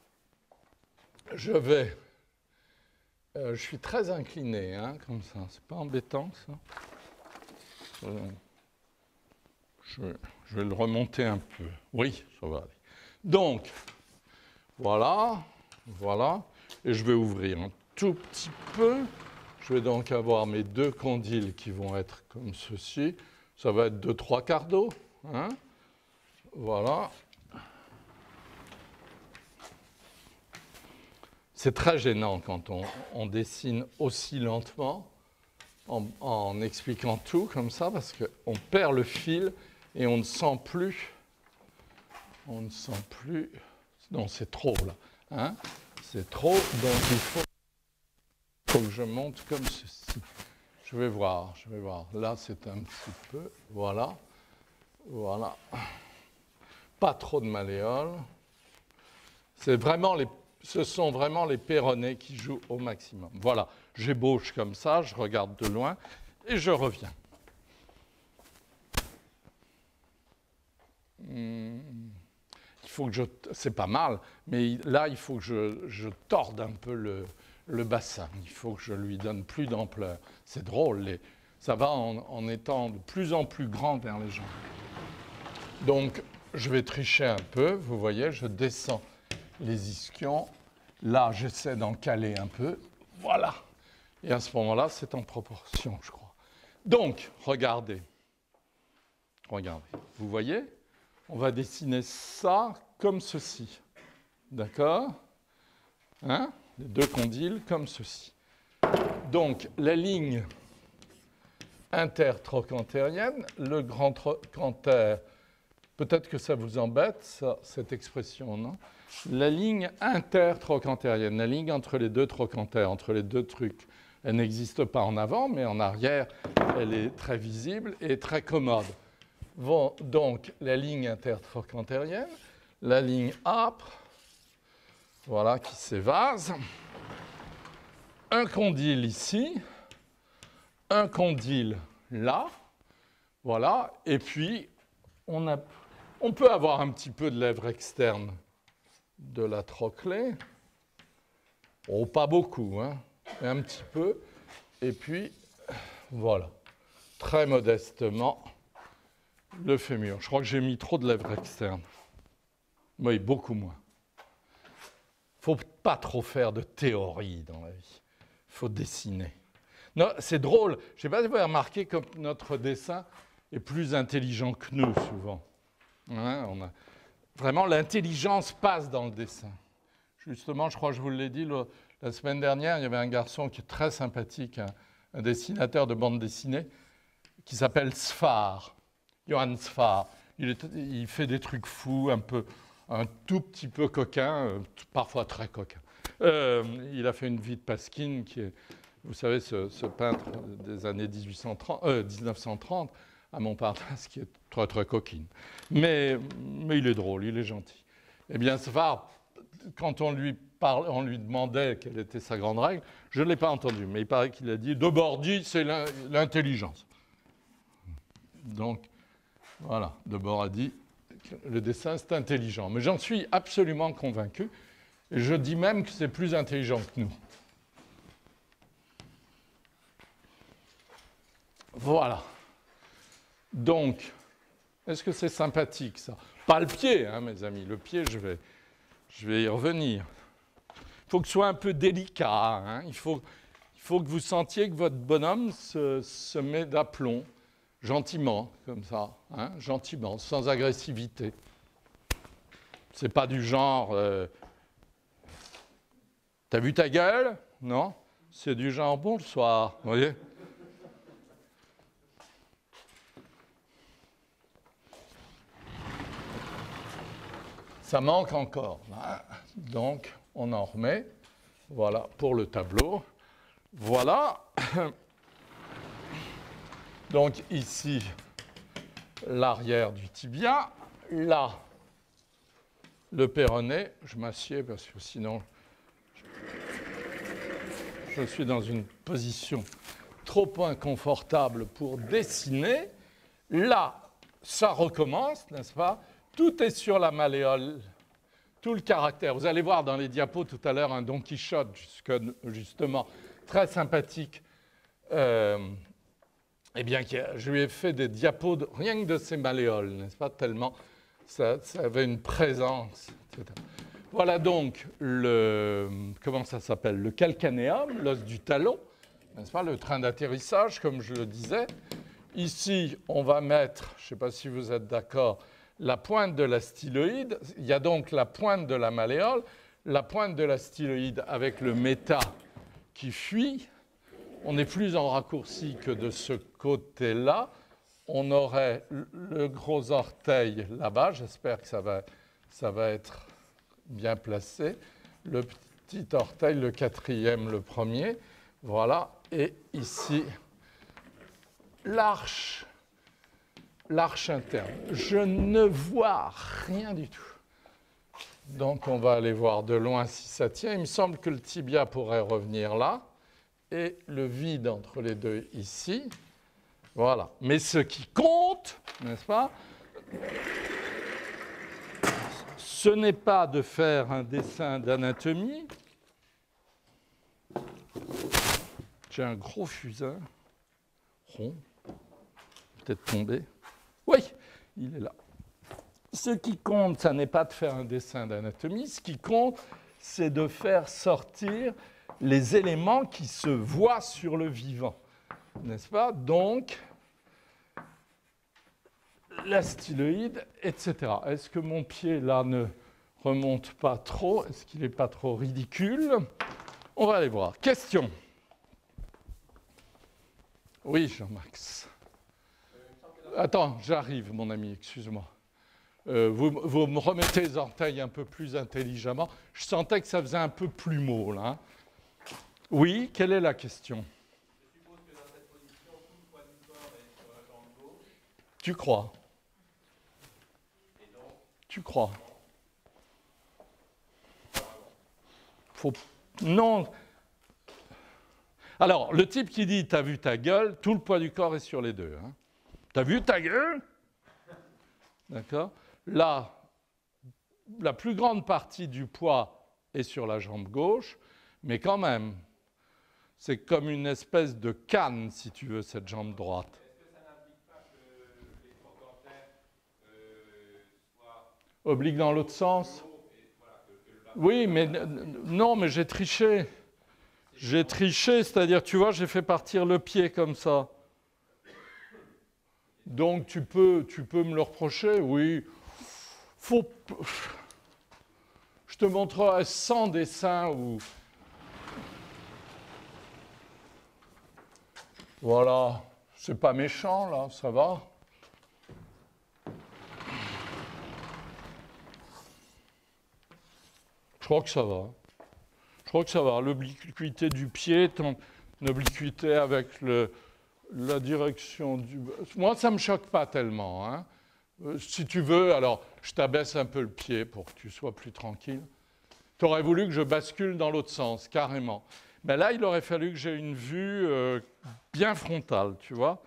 je suis très incliné, hein, comme ça. C'est pas embêtant, ça. Je vais le remonter un peu. Oui, ça va aller. Donc, voilà. Et je vais ouvrir un tout petit peu. Je vais donc avoir mes deux condyles qui vont être comme ceci. Ça va être 2/3 d'eau. Hein? Voilà. C'est très gênant quand on dessine aussi lentement, en expliquant tout comme ça, parce qu'on perd le fil et on ne sent plus. Non, c'est trop là. Hein? C'est trop, donc il faut que je monte comme ceci. Je vais voir. Là, c'est un petit peu. Voilà. Pas trop de malléoles. Ce sont vraiment les péronnées qui jouent au maximum. Voilà. J'ébauche comme ça, je regarde de loin et je reviens. C'est pas mal, mais là, il faut que je torde un peu le bassin. Il faut que je lui donne plus d'ampleur. C'est drôle, ça va en étant de plus en plus grand vers les jambes. Donc, je vais tricher un peu. Vous voyez, je descends les ischions. Là, j'essaie d'en caler un peu. Voilà. Et à ce moment-là, c'est en proportion, je crois. Donc, regardez. Vous voyez? On va dessiner ça comme ceci. D'accord? Hein? Les deux condyles comme ceci. Donc, la ligne intertrochantérienne, le grand trochanter, peut-être que ça vous embête, cette expression, non? La ligne intertrochantérienne, la ligne entre les deux trochantères, entre les deux trucs, elle n'existe pas en avant, mais en arrière, elle est très visible et très commode. Donc, la ligne intertrochantérienne, la ligne âpre, voilà, qui s'évase, un condyle ici, un condyle là, voilà, et puis on peut avoir un petit peu de lèvre externe de la trochlée, oh, pas beaucoup, hein, mais un petit peu, et puis voilà, très modestement, le fémur. Je crois que j'ai mis trop de lèvres externes. Oui, beaucoup moins. Il ne faut pas trop faire de théorie dans la vie. Il faut dessiner. Non, c'est drôle. Je ne sais pas si vous avez remarqué que notre dessin est plus intelligent que nous, souvent. Hein, vraiment, l'intelligence passe dans le dessin. Justement, je crois que je vous l'ai dit, la semaine dernière, il y avait un garçon qui est très sympathique, un dessinateur de bande dessinée, qui s'appelle Sfar. Johann Sfar. Il fait des trucs fous, un tout petit peu coquin, parfois très coquin. Il a fait une vie de Pasquine, qui est, vous savez, ce peintre des années 1930 à Montparnasse, qui est très très coquine. Mais il est drôle, il est gentil. Eh bien, Sfar, quand on lui demandait quelle était sa grande règle, je ne l'ai pas entendu, mais il paraît qu'il a dit « De Bordy, c'est l'intelligence ». Donc, voilà, Debord a dit que le dessin, c'est intelligent. Mais j'en suis absolument convaincu. Et je dis même que c'est plus intelligent que nous. Voilà. Donc, est-ce que c'est sympathique, ça? Pas le pied, hein, mes amis. Le pied, je vais y revenir. Il faut que ce soit un peu délicat. Hein. Il faut que vous sentiez que votre bonhomme se met d'aplomb. Gentiment, comme ça, hein, gentiment, sans agressivité. C'est pas du genre t'as vu ta gueule? Non, c'est du genre bonsoir, vous voyez? Ça manque encore. Hein. Donc, on en remet. Voilà pour le tableau. Voilà. Donc ici, l'arrière du tibia. Là, le péroné. Je m'assieds parce que sinon, je suis dans une position trop inconfortable pour dessiner. Là, ça recommence, n'est-ce pas? Tout est sur la malléole, tout le caractère. Vous allez voir dans les diapos tout à l'heure un Don Quichotte, justement, très sympathique. Eh bien, je lui ai fait des diapos rien que de ces malléoles, n'est-ce pas? Tellement ça avait une présence, etc. Voilà donc comment ça s'appelle? Le calcanéum, l'os du talon, n'est-ce pas? Le train d'atterrissage, comme je le disais. Ici, on va mettre, je ne sais pas si vous êtes d'accord, la pointe de la styloïde. Il y a donc la pointe de la malléole, la pointe de la styloïde avec le méta qui fuit. On n'est plus en raccourci que de ce côté-là. On aurait le gros orteil là-bas. J'espère que ça va être bien placé. Le petit orteil, le quatrième, le premier. Voilà. Et ici, l'arche interne. Je ne vois rien du tout. Donc, on va aller voir de loin si ça tient. Il me semble que le tibia pourrait revenir là. Et le vide entre les deux ici. Voilà. Mais ce qui compte, n'est-ce pas, ce n'est pas de faire un dessin d'anatomie. J'ai un gros fusain rond, peut-être tombé. Oui, il est là. Ce qui compte, ça n'est pas de faire un dessin d'anatomie. Ce qui compte, c'est de faire sortir les éléments qui se voient sur le vivant, n'est-ce pas? Donc, la styloïde, etc. Est-ce que mon pied, là, ne remonte pas trop? Est-ce qu'il n'est pas trop ridicule? On va aller voir. Question. Oui, Jean-Max. Attends, j'arrive, mon ami, excuse-moi. Vous me remettez les orteils un peu plus intelligemment. Je sentais que ça faisait un peu plumeau, là. Hein. Oui, quelle est la question? Je suppose que dans cette position, tout le poids du corps est sur la jambe gauche. Tu crois? Et donc, tu crois? Faut... Non. Alors, le type qui dit « t'as vu ta gueule », tout le poids du corps est sur les deux. Hein. T'as vu ta gueule? D'accord? Là, la plus grande partie du poids est sur la jambe gauche, mais quand même, c'est comme une espèce de canne, si tu veux, cette jambe droite. est-ce que ça n'implique pas que les trochanterres soient Oblique dans l'autre sens? et, voilà, Oui, mais non, mais j'ai triché. J'ai triché, c'est-à-dire, tu vois, j'ai fait partir le pied comme ça. Donc, tu peux me le reprocher, oui. Je te montrerai sans dessin ou... Voilà, c'est pas méchant, là, ça va. Je crois que ça va. Je crois que ça va. L'obliquité du pied, ton obliquité avec la direction du... Moi, ça ne me choque pas tellement. Hein. Si tu veux, alors, je t'abaisse un peu le pied pour que tu sois plus tranquille. Tu aurais voulu que je bascule dans l'autre sens, carrément. Mais là, il aurait fallu que j'ai une vue bien frontale, tu vois.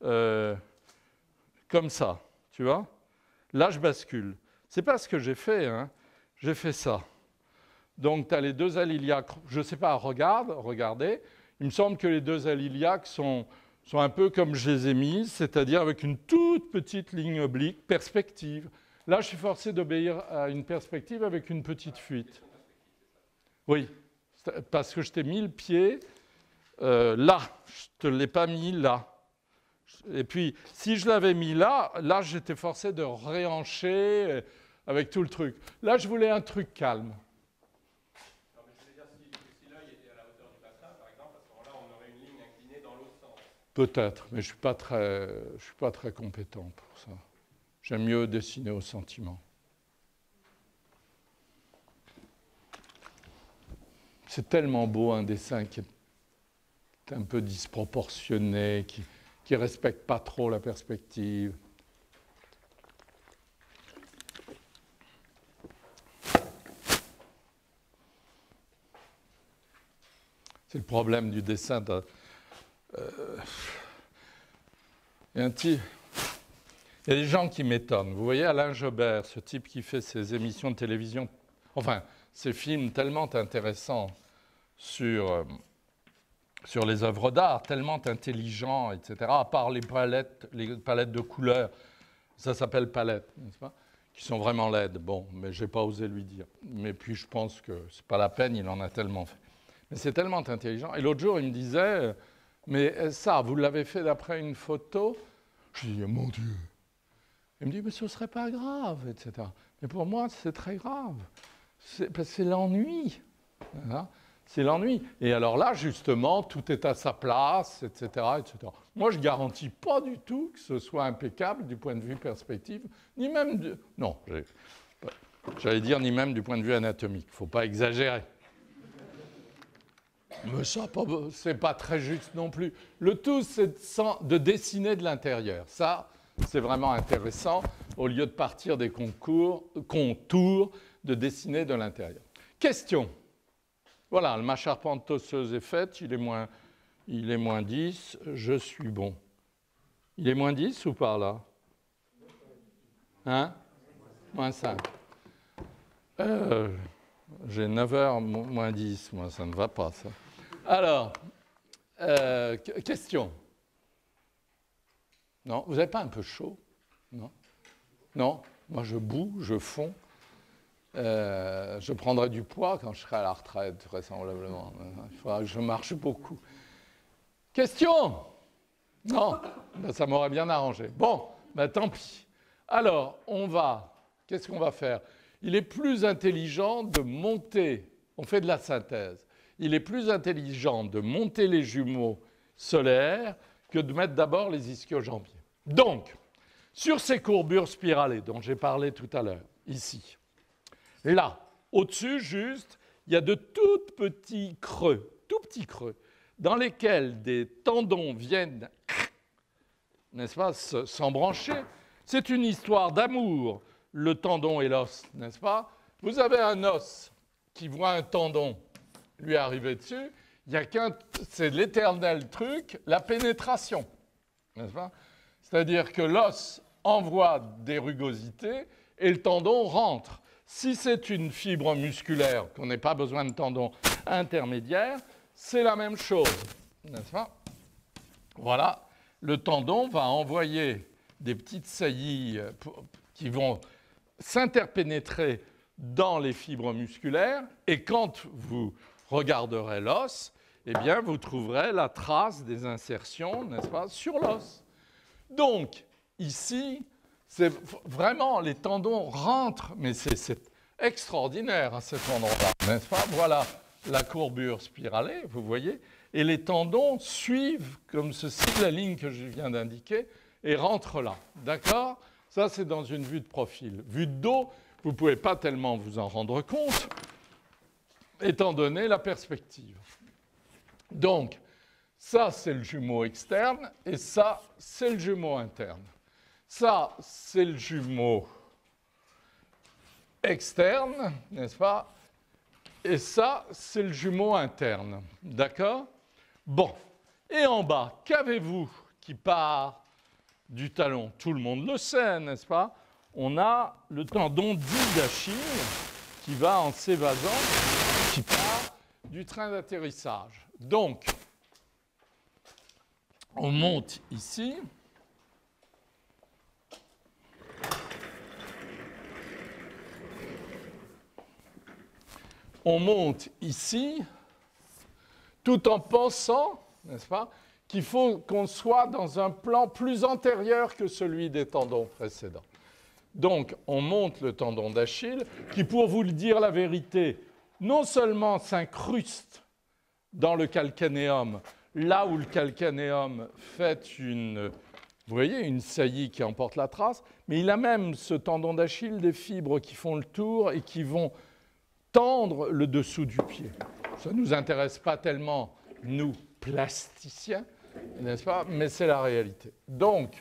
Comme ça, tu vois. Là, je bascule. C'est pas ce que j'ai fait, hein. J'ai fait ça. Donc, tu as les deux ailes iliaques. Je ne sais pas, regardez. Il me semble que les deux ailes iliaques sont un peu comme je les ai mises, c'est-à-dire avec une toute petite ligne oblique, perspective. Là, je suis forcé d'obéir à une perspective avec une petite fuite. Oui, parce que je t'ai mis le pied là. Je ne te l'ai pas mis là. Et puis, si je l'avais mis là, j'étais forcé de réhancher avec tout le truc. Là, je voulais un truc calme. non, mais je veux dire, si l'œil était à la hauteur du bassin, par exemple, à ce moment-là, on aurait une ligne inclinée dans l'autre sens. Peut-être, mais je ne suis pas très compétent pour ça. J'aime mieux dessiner au sentiment. C'est tellement beau un dessin qui est un peu disproportionné, qui ne respecte pas trop la perspective. C'est le problème du dessin. Il y a des gens qui m'étonnent. Vous voyez Alain Jobert, ce type qui fait ses émissions de télévision, enfin, ces films tellement intéressants sur les œuvres d'art, tellement intelligents, etc., à part les palettes de couleurs, ça s'appelle palettes, n'est-ce pas, qui sont vraiment laides. Bon, mais je n'ai pas osé lui dire. Mais puis je pense que ce n'est pas la peine, il en a tellement fait. Mais c'est tellement intelligent. Et l'autre jour, il me disait, mais ça, vous l'avez fait d'après une photo? Je lui dis, mon Dieu. Il me dit, mais ce ne serait pas grave, etc. Mais pour moi, c'est très grave. C'est l'ennui. Hein, c'est l'ennui. Et alors là, justement, tout est à sa place, etc., etc. Moi, je ne garantis pas du tout que ce soit impeccable du point de vue perspective, ni même non, j'allais dire ni même du point de vue anatomique. Il ne faut pas exagérer. Mais ça, c'est pas très juste non plus. Le tout, c'est de dessiner de l'intérieur. Ça, c'est vraiment intéressant, au lieu de partir des contours, de dessiner de l'intérieur. Question. Voilà, ma charpente osseuse est faite, il est moins 10, je suis bon. Il est moins 10 ou pas, là? Hein? Moins 5. J'ai 9 heures moins 10, moi, ça ne va pas, ça. Alors, question. Non, vous n'avez pas un peu chaud? Non? Non? Moi, je boue, je fonds. Je prendrai du poids quand je serai à la retraite, vraisemblablement. Il faudra que je marche beaucoup. Question? Non? Ben, ça m'aurait bien arrangé. Bon, ben, tant pis. Alors, qu'est-ce qu'on va faire? Il est plus intelligent de monter, on fait de la synthèse, il est plus intelligent de monter les jumeaux solaires que de mettre d'abord les ischio-jambiers. Donc, sur ces courbures spiralées dont j'ai parlé tout à l'heure, ici, là, au-dessus, juste, il y a de tout petits creux, dans lesquels des tendons viennent, n'est-ce pas, s'embrancher. C'est une histoire d'amour, le tendon et l'os, n'est-ce pas? Vous avez un os qui voit un tendon lui arriver dessus, c'est l'éternel truc, la pénétration, n'est-ce pas? C'est-à-dire que l'os envoie des rugosités et le tendon rentre. Si c'est une fibre musculaire, qu'on n'ait pas besoin de tendon intermédiaire, c'est la même chose, n'est-ce pas? Voilà, le tendon va envoyer des petites saillies qui vont s'interpénétrer dans les fibres musculaires, et quand vous regarderez l'os, eh bien, vous trouverez la trace des insertions, n'est-ce pas, sur l'os. Donc, ici, c'est vraiment, les tendons rentrent, mais c'est extraordinaire à cet endroit-là, n'est-ce pas? Voilà la courbure spiralée, vous voyez, et les tendons suivent, comme ceci, la ligne que je viens d'indiquer, et rentrent là, d'accord? Ça, c'est dans une vue de profil. Vue de dos, vous ne pouvez pas tellement vous en rendre compte, étant donné la perspective. Donc, ça, c'est le jumeau externe, et ça, c'est le jumeau interne. Ça, c'est le jumeau externe, n'est-ce pas? Et ça, c'est le jumeau interne. D'accord? Bon. Et en bas, qu'avez-vous qui part du talon? Tout le monde le sait, n'est-ce pas? On a le tendon dit d'Achille qui va en s'évasant, qui part du train d'atterrissage. Donc, on monte ici. On monte ici, tout en pensant, n'est-ce pas, qu'il faut qu'on soit dans un plan plus antérieur que celui des tendons précédents. Donc, on monte le tendon d'Achille, qui, pour vous le dire la vérité, non seulement s'incruste dans le calcanéum, là où le calcanéum fait vous voyez, une saillie qui emporte la trace, mais il a même, ce tendon d'Achille, des fibres qui font le tour et qui vont tendre le dessous du pied. Ça ne nous intéresse pas tellement, nous, plasticiens, n'est-ce pas? Mais c'est la réalité. Donc,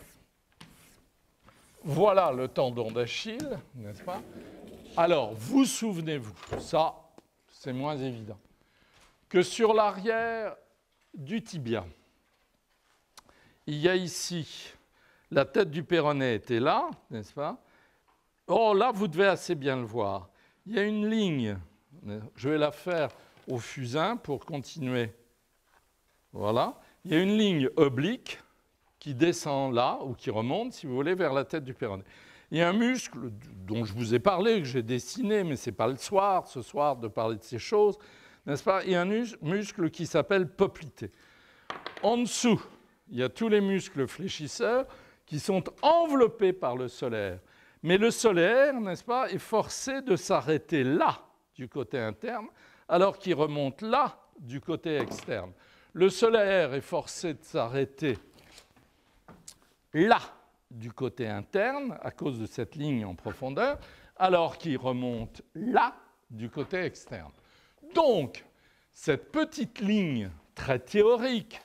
voilà le tendon d'Achille, n'est-ce pas? Alors, vous souvenez-vous, ça, c'est moins évident. que sur l'arrière du tibia. Il y a ici, la tête du péroné était là, n'est-ce pas? Oh, là, vous devez assez bien le voir. Il y a une ligne, je vais la faire au fusain pour continuer. Voilà. Il y a une ligne oblique qui descend là, ou qui remonte, si vous voulez, vers la tête du péroné. Il y a un muscle dont je vous ai parlé, que j'ai dessiné, mais ce n'est pas ce soir, de parler de ces choses, n'est-ce pas? Il y a un muscle qui s'appelle poplité. En dessous, il y a tous les muscles fléchisseurs qui sont enveloppés par le solaire. Mais le solaire, n'est-ce pas, est forcé de s'arrêter là, du côté interne, alors qu'il remonte là, du côté externe. Le solaire est forcé de s'arrêter là, du côté interne, à cause de cette ligne en profondeur, alors qu'il remonte là, du côté externe. Donc, cette petite ligne très théorique,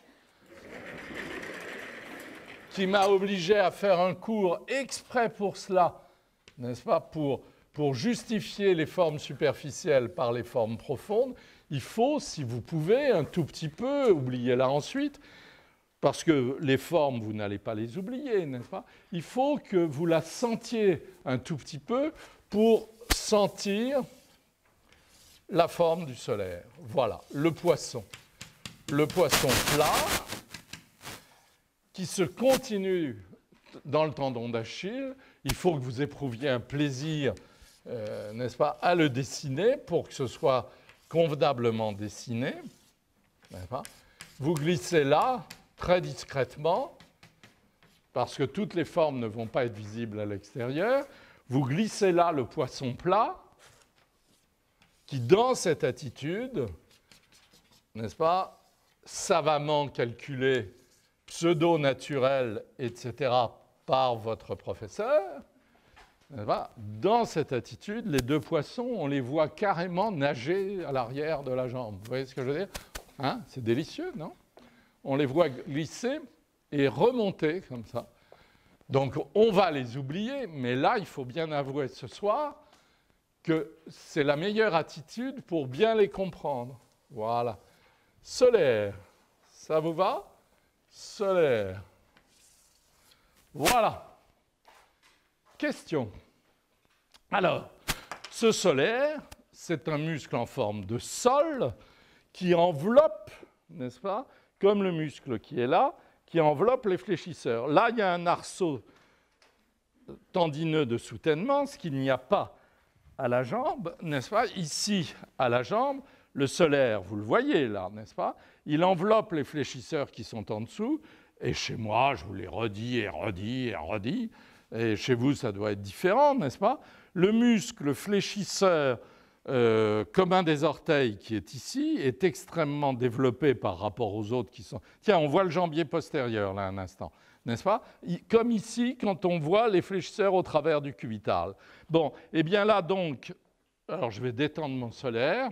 qui m'a obligé à faire un cours exprès pour cela, n'est-ce pas, pour justifier les formes superficielles par les formes profondes, il faut, si vous pouvez, un tout petit peu, oubliez-la ensuite, parce que les formes, vous n'allez pas les oublier, n'est-ce pas? Il faut que vous la sentiez un tout petit peu pour sentir la forme du solaire. Voilà, le poisson. Le poisson plat qui se continue dans le tendon d'Achille. Il faut que vous éprouviez un plaisir, n'est-ce pas, à le dessiner pour que ce soit convenablement dessiné. N'est-ce pas? Vous glissez là, très discrètement, parce que toutes les formes ne vont pas être visibles à l'extérieur. Vous glissez là le poisson plat, qui, dans cette attitude, n'est-ce pas, savamment calculé, pseudo-naturel, etc., par votre professeur, n'est-ce pas, dans cette attitude, les deux poissons, on les voit carrément nager à l'arrière de la jambe. Vous voyez ce que je veux dire? Hein? C'est délicieux, non? On les voit glisser et remonter comme ça. Donc, on va les oublier, mais là, il faut bien avouer ce soir que c'est la meilleure attitude pour bien les comprendre. Voilà. Solaire, ça vous va? Solaire. Voilà. Question. Alors, ce solaire, c'est un muscle en forme de sol qui enveloppe, n'est-ce pas, comme le muscle qui est là, qui enveloppe les fléchisseurs. Là, il y a un arceau tendineux de soutènement, ce qu'il n'y a pas à la jambe, n'est-ce pas? Ici, à la jambe, le solaire, vous le voyez là, n'est-ce pas? Il enveloppe les fléchisseurs qui sont en dessous, et chez moi, je vous les redis et redis et redis, et chez vous, ça doit être différent, n'est-ce pas? Le muscle fléchisseur commun des orteils qui est ici est extrêmement développé par rapport aux autres qui sont... Tiens, on voit le jambier postérieur là un instant, n'est-ce pas? Comme ici, quand on voit les fléchisseurs au travers du cubital. Bon, et bien là donc, alors je vais détendre mon solaire.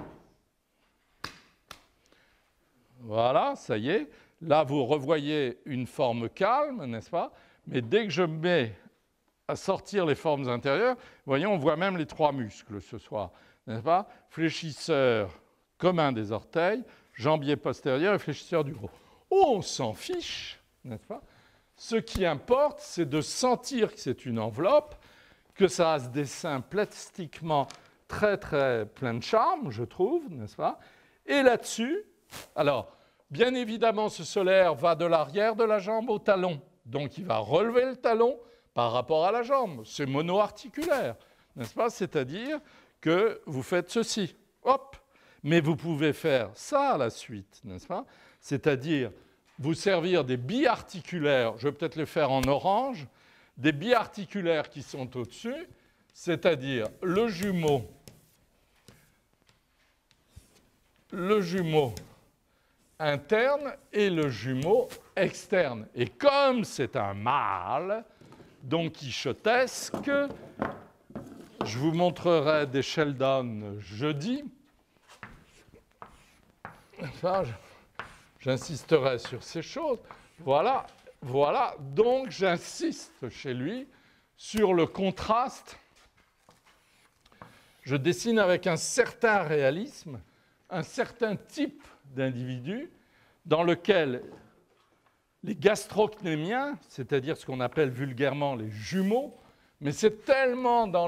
Voilà, ça y est. Là, vous revoyez une forme calme, n'est-ce pas? Mais dès que je mets à sortir les formes intérieures, voyez, on voit même les trois muscles ce soir, n'est-ce pas? Fléchisseur commun des orteils, jambier postérieur et fléchisseur du gros. On s'en fiche, n'est-ce pas? Ce qui importe, c'est de sentir que c'est une enveloppe, que ça a ce dessin plastiquement très, très plein de charme, je trouve, n'est-ce pas? Et là-dessus, alors, bien évidemment, ce solaire va de l'arrière de la jambe au talon. Donc, il va relever le talon par rapport à la jambe. C'est monoarticulaire, n'est-ce pas? C'est-à-dire que vous faites ceci. Hop! Mais vous pouvez faire ça à la suite, n'est-ce pas? C'est-à-dire vous servir des biarticulaires, je vais peut-être le faire en orange, des biarticulaires qui sont au-dessus, c'est-à-dire le jumeau interne et le jumeau externe. Et comme c'est un mâle, donc quichotesque, je vous montrerai des Sheldon jeudi. Enfin, j'insisterai sur ces choses. Voilà, voilà. Donc j'insiste chez lui sur le contraste. Je dessine avec un certain réalisme un certain type d'individu dans lequel les gastrocnémiens, c'est-à-dire ce qu'on appelle vulgairement les jumeaux, mais c'est tellement dans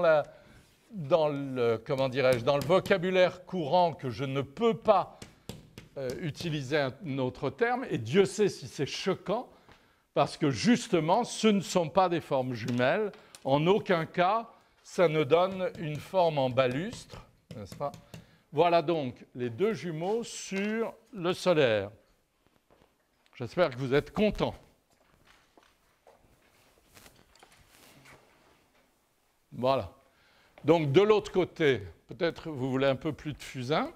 le vocabulaire courant que je ne peux pas utiliser un autre terme, et Dieu sait si c'est choquant, parce que justement, ce ne sont pas des formes jumelles. En aucun cas, ça ne donne une forme en balustre, n'est-ce pas? Voilà donc les deux jumeaux sur le solaire. J'espère que vous êtes contents. Voilà. Donc de l'autre côté, peut-être vous voulez un peu plus de fusain.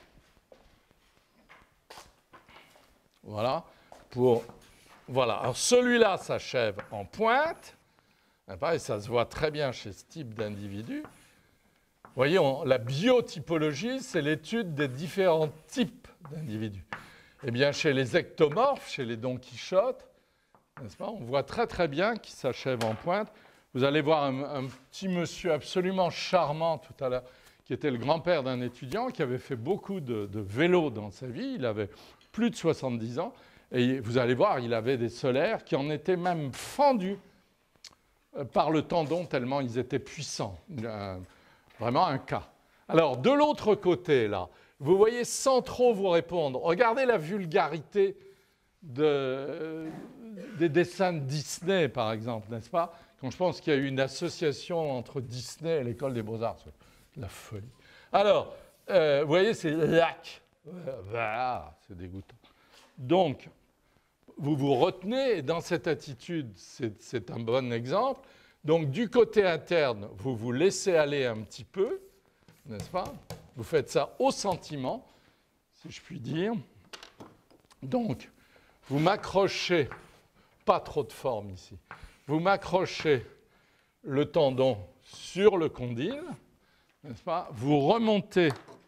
Voilà. Voilà. Alors celui-là s'achève en pointe. Et ça se voit très bien chez ce type d'individu. Vous voyez, la biotypologie, c'est l'étude des différents types d'individus. Eh bien, chez les ectomorphes, chez les Don Quichotte, n'est-ce pas, on voit très très bien qu'il s'achève en pointe. Vous allez voir un petit monsieur absolument charmant tout à l'heure, qui était le grand-père d'un étudiant qui avait fait beaucoup de vélo dans sa vie. Il avait plus de 70 ans. Et vous allez voir, il avait des solaires qui en étaient même fendus par le tendon tellement ils étaient puissants. Vraiment un cas. Alors, de l'autre côté, là, vous voyez, sans trop vous répondre, regardez la vulgarité des dessins de Disney, par exemple, n'est-ce pas? Quand je pense qu'il y a eu une association entre Disney et l'École des Beaux-Arts, c'est la folie. Alors, vous voyez, c'est lac. C'est dégoûtant. Donc, vous vous retenez, et dans cette attitude, c'est un bon exemple. Donc, du côté interne, vous vous laissez aller un petit peu, n'est-ce pas? Vous faites ça au sentiment, si je puis dire. Donc, vous m'accrochez, pas trop de forme ici, vous m'accrochez le tendon sur le condyle, n'est-ce pas? Vous remontez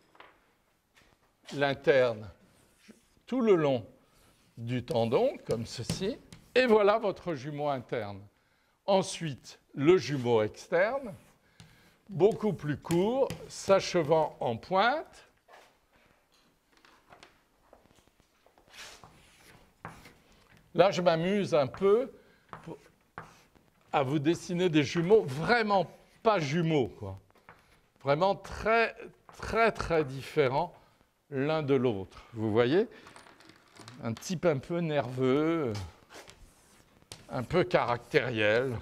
l'interne tout le long du tendon, comme ceci, et voilà votre jumeau interne. Ensuite, le jumeau externe, beaucoup plus court, s'achevant en pointe. Là, je m'amuse un peu à vous dessiner des jumeaux vraiment pas jumeaux, quoi. Vraiment très, très, très différents l'un de l'autre. Vous voyez? Un type un peu nerveux, un peu caractériel.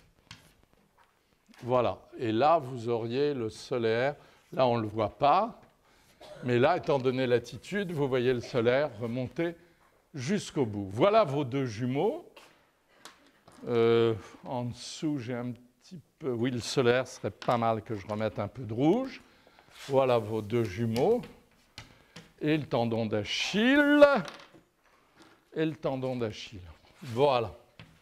Voilà. Et là, vous auriez le solaire. Là, on ne le voit pas. Mais là, étant donné l'attitude, vous voyez le solaire remonter jusqu'au bout. Voilà vos deux jumeaux. En dessous, j'ai un petit peu... Oui, le solaire serait pas mal que je remette un peu de rouge. Voilà vos deux jumeaux. Et le tendon d'Achille. Et le tendon d'Achille. Voilà.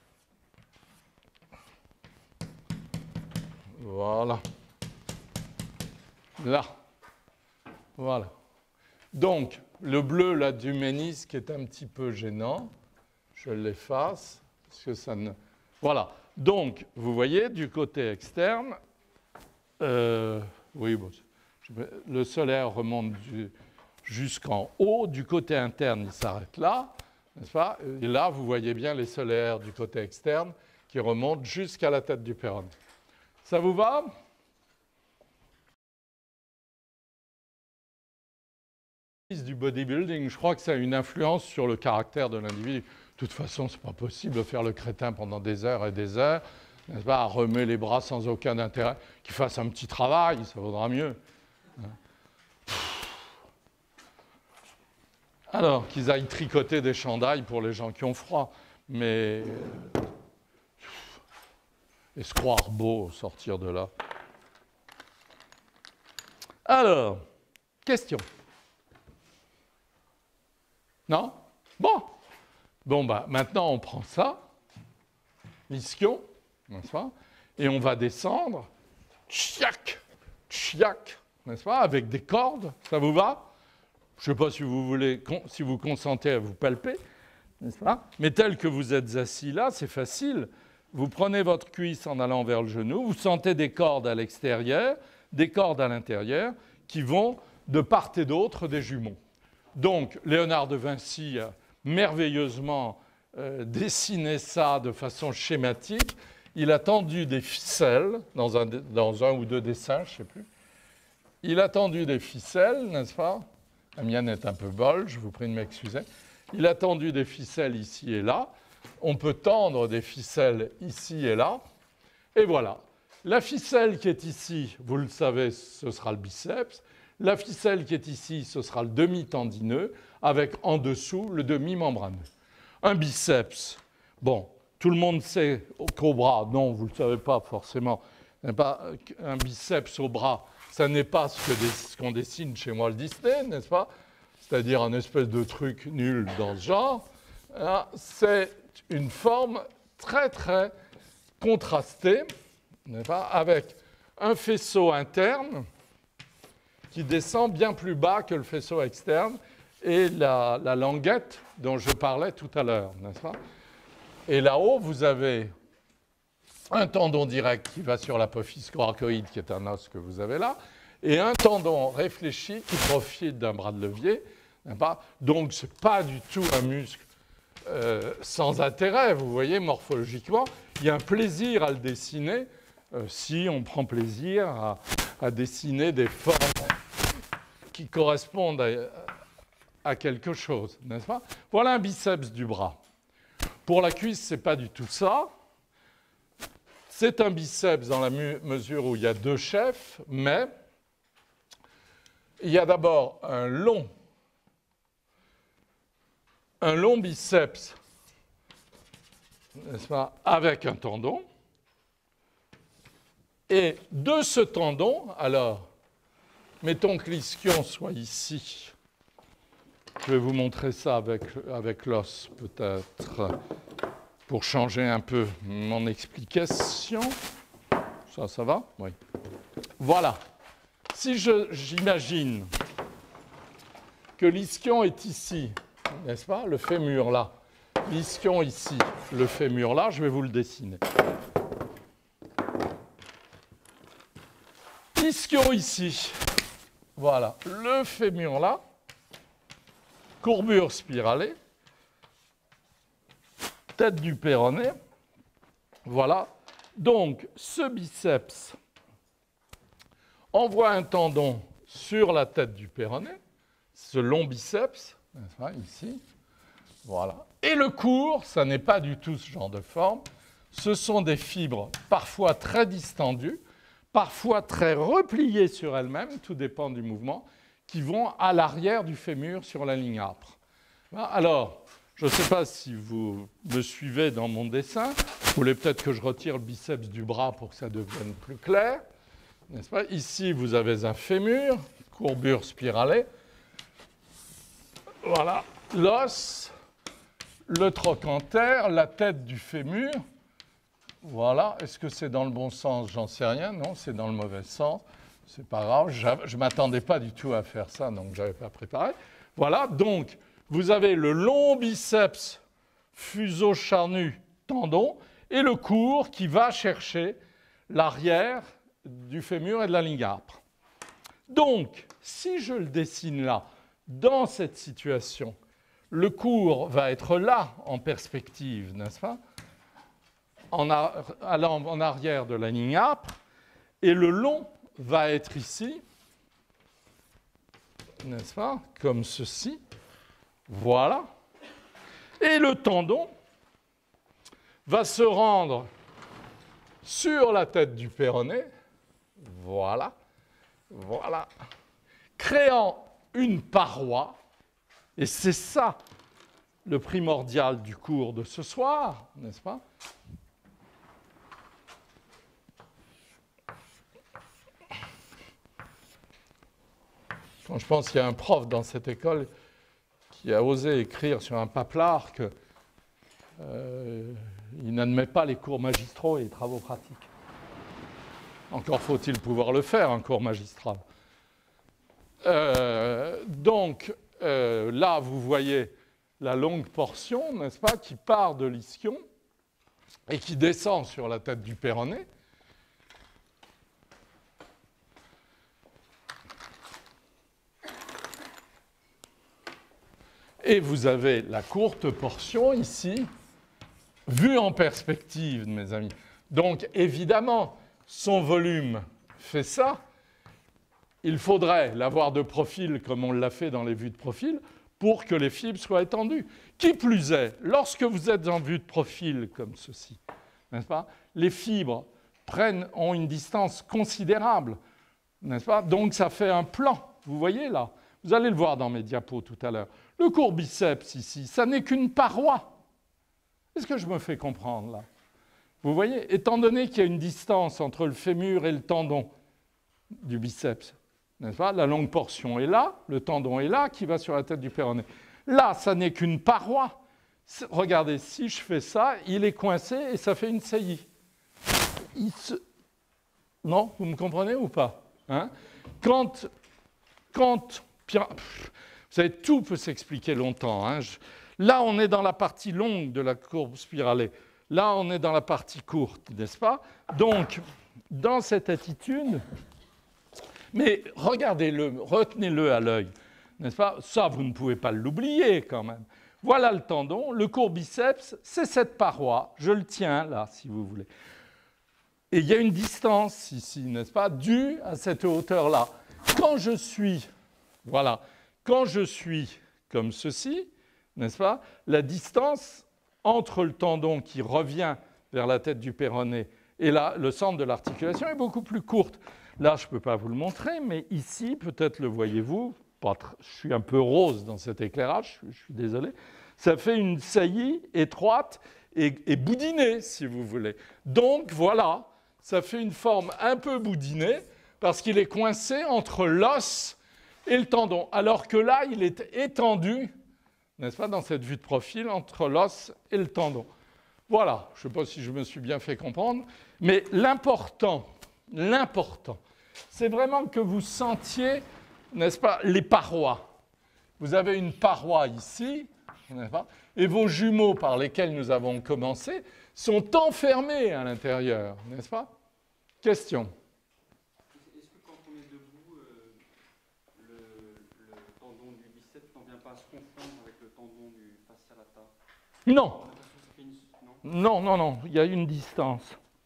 Voilà. Là. Voilà. Donc, le bleu là du ménisque est un petit peu gênant. Je l'efface parce que ça ne... Voilà. Donc, vous voyez, du côté externe, oui, bon, le solaire remonte jusqu'en haut. Du côté interne, il s'arrête là, n'est-ce pas? Et là, vous voyez bien les solaires du côté externe qui remontent jusqu'à la tête du péronée. Ça vous va? Du bodybuilding, je crois que ça a une influence sur le caractère de l'individu. De toute façon, ce n'est pas possible de faire le crétin pendant des heures et des heures, n'est-ce pas, à remuer les bras sans aucun intérêt. Qu'il fasse un petit travail, ça vaudra mieux. Alors, qu'ils aillent tricoter des chandails pour les gens qui ont froid, mais... Et se croire beau, sortir de là. Alors, question. Non? Bon. Bon, bah, maintenant, on prend ça, l'ischion, n'est-ce pas? Et on va descendre, tchiac, tchiac, n'est-ce pas? Avec des cordes, ça vous va? Je ne sais pas si vous voulez, si vous consentez à vous palper, n'est-ce pas? Mais tel que vous êtes assis là, c'est facile. Vous prenez votre cuisse en allant vers le genou, vous sentez des cordes à l'extérieur, des cordes à l'intérieur, qui vont de part et d'autre des jumeaux. Donc, Léonard de Vinci a merveilleusement dessiné ça de façon schématique. Il a tendu des ficelles, dans un ou deux dessins, je ne sais plus. Il a tendu des ficelles, n'est-ce pas? La mienne est un peu bolle, je vous prie de m'excuser. Il a tendu des ficelles ici et là. On peut tendre des ficelles ici et là. Et voilà. La ficelle qui est ici, vous le savez, ce sera le biceps. La ficelle qui est ici, ce sera le demi-tendineux, avec en dessous le demi-membraneux. Un biceps, bon, tout le monde sait qu'au bras, non, vous ne le savez pas forcément, un biceps au bras, ça n'est pas ce qu'on dessine chez Walt Disney, n'est-ce pas? C'est-à-dire un espèce de truc nul dans ce genre. C'est une forme très, très contrastée, n'est-ce pas? Avec un faisceau interne qui descend bien plus bas que le faisceau externe et la languette dont je parlais tout à l'heure, n'est-ce pas? Et là-haut, vous avez un tendon direct qui va sur l'apophyse coracoïde, qui est un os que vous avez là, et un tendon réfléchi qui profite d'un bras de levier, n'est-ce pas? Donc, ce n'est pas du tout un muscle sans intérêt, vous voyez, morphologiquement. Il y a un plaisir à le dessiner si on prend plaisir à dessiner des formes qui correspondent à quelque chose, n'est-ce pas? Voilà un biceps du bras. Pour la cuisse, ce n'est pas du tout ça. C'est un biceps dans la mesure où il y a deux chefs, mais il y a d'abord un long biceps, n'est-ce pas, avec un tendon. Et de ce tendon, alors, mettons que l'ischion soit ici. Je vais vous montrer ça avec l'os, peut-être, pour changer un peu mon explication. Ça va? Oui. Voilà. Si j'imagine que l'ischion est ici, n'est-ce pas? Le fémur là. L'ischion ici, le fémur là, je vais vous le dessiner. Ischion ici, voilà, le fémur là, courbure spiralée, tête du péroné, voilà. Donc, ce biceps envoie un tendon sur la tête du péroné, ce long biceps, n'est-ce pas, ici, voilà. Et le court, ça n'est pas du tout ce genre de forme, ce sont des fibres parfois très distendues, parfois très repliées sur elles-mêmes, tout dépend du mouvement, qui vont à l'arrière du fémur sur la ligne âpre. Alors, je ne sais pas si vous me suivez dans mon dessin, vous voulez peut-être que je retire le biceps du bras pour que ça devienne plus clair, n'est-ce pas? Ici, vous avez un fémur, courbure spiralée, voilà, l'os, le trochanter, la tête du fémur. Voilà. Est-ce que c'est dans le bon sens? J'en sais rien. Non, c'est dans le mauvais sens. C'est pas grave. Je ne m'attendais pas du tout à faire ça, donc je n'avais pas préparé. Voilà. Donc, vous avez le long biceps fuseau charnu tendon et le court qui va chercher l'arrière du fémur et de la ligne âpre. Donc, si je le dessine là, dans cette situation, le court va être là en perspective, n'est-ce pas? Allant en arrière de la ligne âpre, et le long va être ici, n'est-ce pas? Comme ceci. Voilà. Et le tendon va se rendre sur la tête du péroné. Voilà. Voilà. Créant une paroi. Et c'est ça le primordial du cours de ce soir, n'est-ce pas? Quand je pense qu'il y a un prof dans cette école qui a osé écrire sur un paplard qu'il n'admet pas les cours magistraux et les travaux pratiques. Encore faut-il pouvoir le faire, un cours magistral. Donc, là, vous voyez la longue portion, n'est-ce pas, qui part de l'ischion et qui descend sur la tête du péroné. Et vous avez la courte portion ici, vue en perspective, mes amis. Donc, évidemment, son volume fait ça. Il faudrait l'avoir de profil, comme on l'a fait dans les vues de profil, pour que les fibres soient étendues. Qui plus est, lorsque vous êtes en vue de profil comme ceci, n'est-ce pas, les fibres ont une distance considérable, n'est-ce pas? Donc ça fait un plan, vous voyez là. Vous allez le voir dans mes diapos tout à l'heure. Le court biceps ici, ça n'est qu'une paroi. Est-ce que je me fais comprendre là? Vous voyez, étant donné qu'il y a une distance entre le fémur et le tendon du biceps, n'est-ce pas? La longue portion est là, le tendon est là, qui va sur la tête du péroné. Là, ça n'est qu'une paroi. Regardez, si je fais ça, il est coincé et ça fait une saillie. Non, vous me comprenez ou pas, hein? Vous savez, tout peut s'expliquer longtemps, hein? Là, on est dans la partie longue de la courbe spiralée. Là, on est dans la partie courte, n'est-ce pas? Donc, dans cette attitude, mais regardez-le, retenez-le à l'œil, n'est-ce pas? Ça, vous ne pouvez pas l'oublier quand même. Voilà le tendon, le court biceps, c'est cette paroi. Je le tiens là, si vous voulez. Et il y a une distance ici, n'est-ce pas, due à cette hauteur-là. Quand je suis, voilà, quand je suis comme ceci, n'est-ce pas, la distance entre le tendon qui revient vers la tête du péroné et là, le centre de l'articulation est beaucoup plus courte. Là, je ne peux pas vous le montrer, mais ici, peut-être le voyez-vous, je suis un peu rose dans cet éclairage, je suis désolé, ça fait une saillie étroite et boudinée, si vous voulez. Donc, voilà, ça fait une forme un peu boudinée parce qu'il est coincé entre l'os et le tendon, alors que là, il est étendu, n'est-ce pas, dans cette vue de profil, entre l'os et le tendon. Voilà, je ne sais pas si je me suis bien fait comprendre, mais l'important, c'est vraiment que vous sentiez, n'est-ce pas, les parois. Vous avez une paroi ici, n'est-ce pas, et vos jumeaux par lesquels nous avons commencé sont enfermés à l'intérieur, n'est-ce pas? Question. Est-ce que quand on est debout, le tendon du biceps n'en vient pas à se confondre avec le tendon du fascia lata? Non. Non, il y a une distance.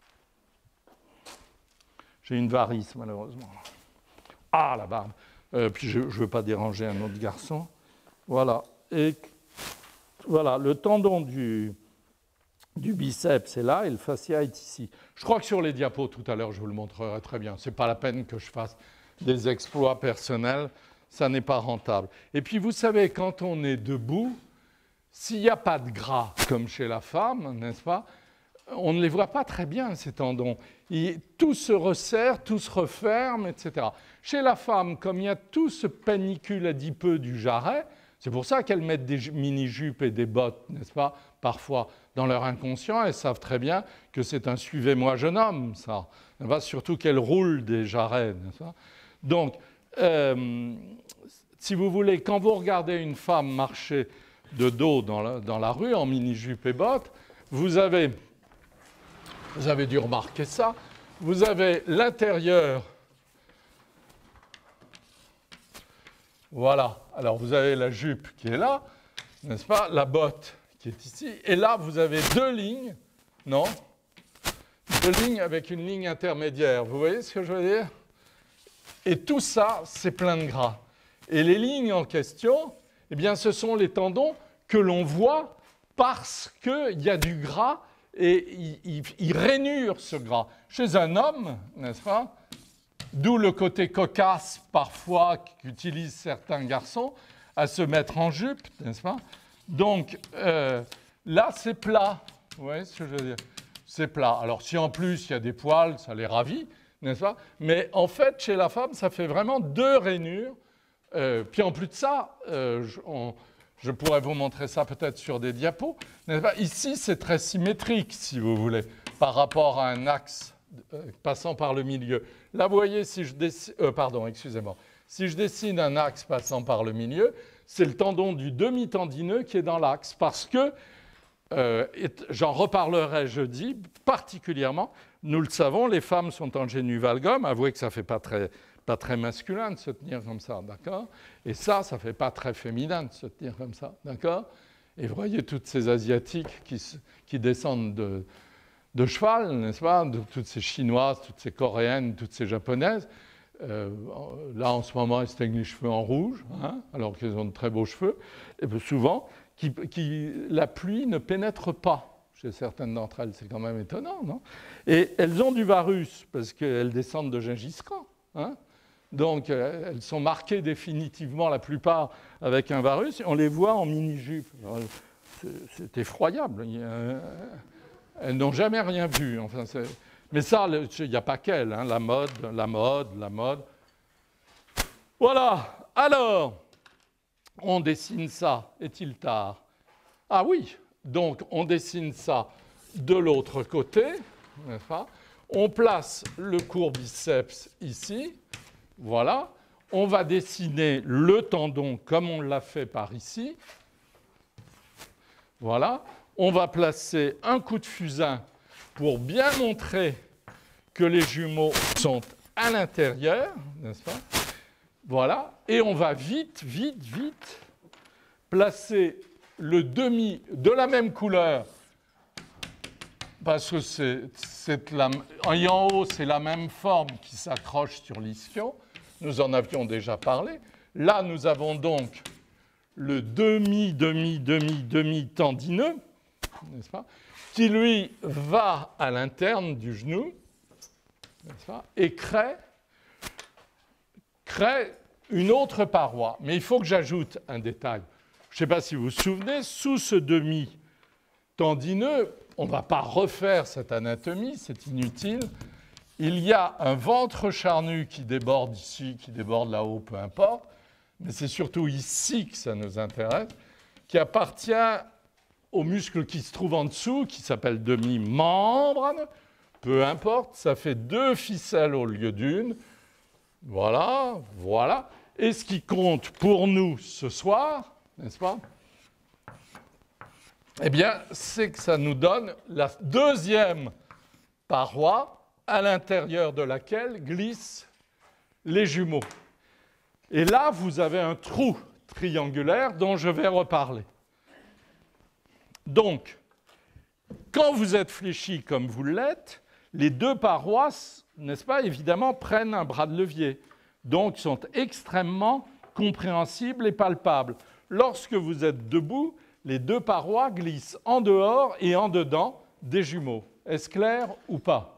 J'ai une varice, malheureusement. Ah, la barbe. Puis je ne veux pas déranger un autre garçon. Voilà. Et voilà, le tendon du biceps est là et le fascia est ici. Je crois que sur les diapos, tout à l'heure, je vous le montrerai très bien. Ce n'est pas la peine que je fasse des exploits personnels. Ça n'est pas rentable. Et puis, vous savez, quand on est debout, s'il n'y a pas de gras, comme chez la femme, n'est-ce pas, on ne les voit pas très bien, ces tendons. Tout se resserre, tout se referme, etc. Chez la femme, comme il y a tout ce panicule adipeux du jarret, c'est pour ça qu'elles mettent des mini-jupes et des bottes, n'est-ce pas, parfois, dans leur inconscient, elles savent très bien que c'est un « suivez-moi, jeune homme », ça. Surtout qu'elles roulent des jarrets, n'est-ce pas. Donc, si vous voulez, quand vous regardez une femme marcher de dos dans la rue, en mini-jupe et bottes, vous avez dû remarquer ça, vous avez l'intérieur, voilà, alors vous avez la jupe qui est là, n'est-ce pas, la botte qui est ici, et là vous avez deux lignes, non, deux lignes avec une ligne intermédiaire, vous voyez ce que je veux dire? Et tout ça, c'est plein de gras. Et les lignes en question, eh bien, ce sont les tendons que l'on voit parce qu'il y a du gras et il rainure ce gras. Chez un homme, n'est-ce pas? D'où le côté cocasse parfois qu'utilisent certains garçons à se mettre en jupe, n'est-ce pas? Donc là, c'est plat. Vous voyez ce que je veux dire? C'est plat. Alors si en plus il y a des poils, ça les ravit, n'est-ce pas? Mais en fait, chez la femme, ça fait vraiment deux rainures. Puis en plus de ça, je pourrais vous montrer ça peut-être sur des diapos, n'est-ce pas? Ici, c'est très symétrique, si vous voulez, par rapport à un axe passant par le milieu. Là, vous voyez, si je dessine, si je dessine un axe passant par le milieu, c'est le tendon du demi-tendineux qui est dans l'axe, parce que, j'en reparlerai jeudi, particulièrement, nous le savons, les femmes sont en génu valgum, avouez que ça ne fait pas très pas très masculin de se tenir comme ça, d'accord? Et ça fait pas très féminin de se tenir comme ça, d'accord? Et vous voyez toutes ces Asiatiques qui descendent de cheval, n'est-ce pas? Toutes ces Chinoises, toutes ces Coréennes, toutes ces Japonaises. Là, en ce moment, elles se teignent les cheveux en rouge, hein, alors qu'elles ont de très beaux cheveux. Et bien souvent, la pluie ne pénètre pas chez certaines d'entre elles. C'est quand même étonnant, non? Et elles ont du varus, parce qu'elles descendent de Gengis Khan. Hein? Donc, elles sont marquées définitivement, la plupart, avec un varus. On les voit en mini-jupe. C'est effroyable. Elles n'ont jamais rien vu. Enfin, mais ça, il n'y a pas qu'elles. Hein, la mode. Voilà. Alors, on dessine ça. Est-il tard? Ah oui. Donc, on dessine ça de l'autre côté. N'est-ce pas? On place le courbiceps ici. Voilà. On va dessiner le tendon comme on l'a fait par ici. Voilà. On va placer un coup de fusain pour bien montrer que les jumeaux sont à l'intérieur, n'est-ce pas? Voilà. Et on va vite placer le demi de la même couleur, parce que en haut, c'est la même forme qui s'accroche sur l'ischio. Nous en avions déjà parlé. Là, nous avons donc le demi tendineux, n'est-ce pas, qui lui va à l'interne du genou, n'est-ce pas, et crée une autre paroi. Mais il faut que j'ajoute un détail. Je ne sais pas si vous vous souvenez, sous ce demi tendineux, on ne va pas refaire cette anatomie, c'est inutile. Il y a un ventre charnu qui déborde ici, qui déborde là-haut, peu importe. Mais c'est surtout ici que ça nous intéresse, qui appartient au muscle qui se trouve en dessous, qui s'appelle demi-membrane. Peu importe, ça fait 2 ficelles au lieu d'une. Voilà. Et ce qui compte pour nous ce soir, n'est-ce pas? Eh bien, c'est que ça nous donne la deuxième paroi à l'intérieur de laquelle glissent les jumeaux. Et là, vous avez un trou triangulaire dont je vais reparler. Donc, quand vous êtes fléchi comme vous l'êtes, les deux parois, n'est-ce pas, évidemment, prennent un bras de levier. Donc, sont extrêmement compréhensibles et palpables. Lorsque vous êtes debout, les deux parois glissent en dehors et en dedans des jumeaux. Est-ce clair ou pas?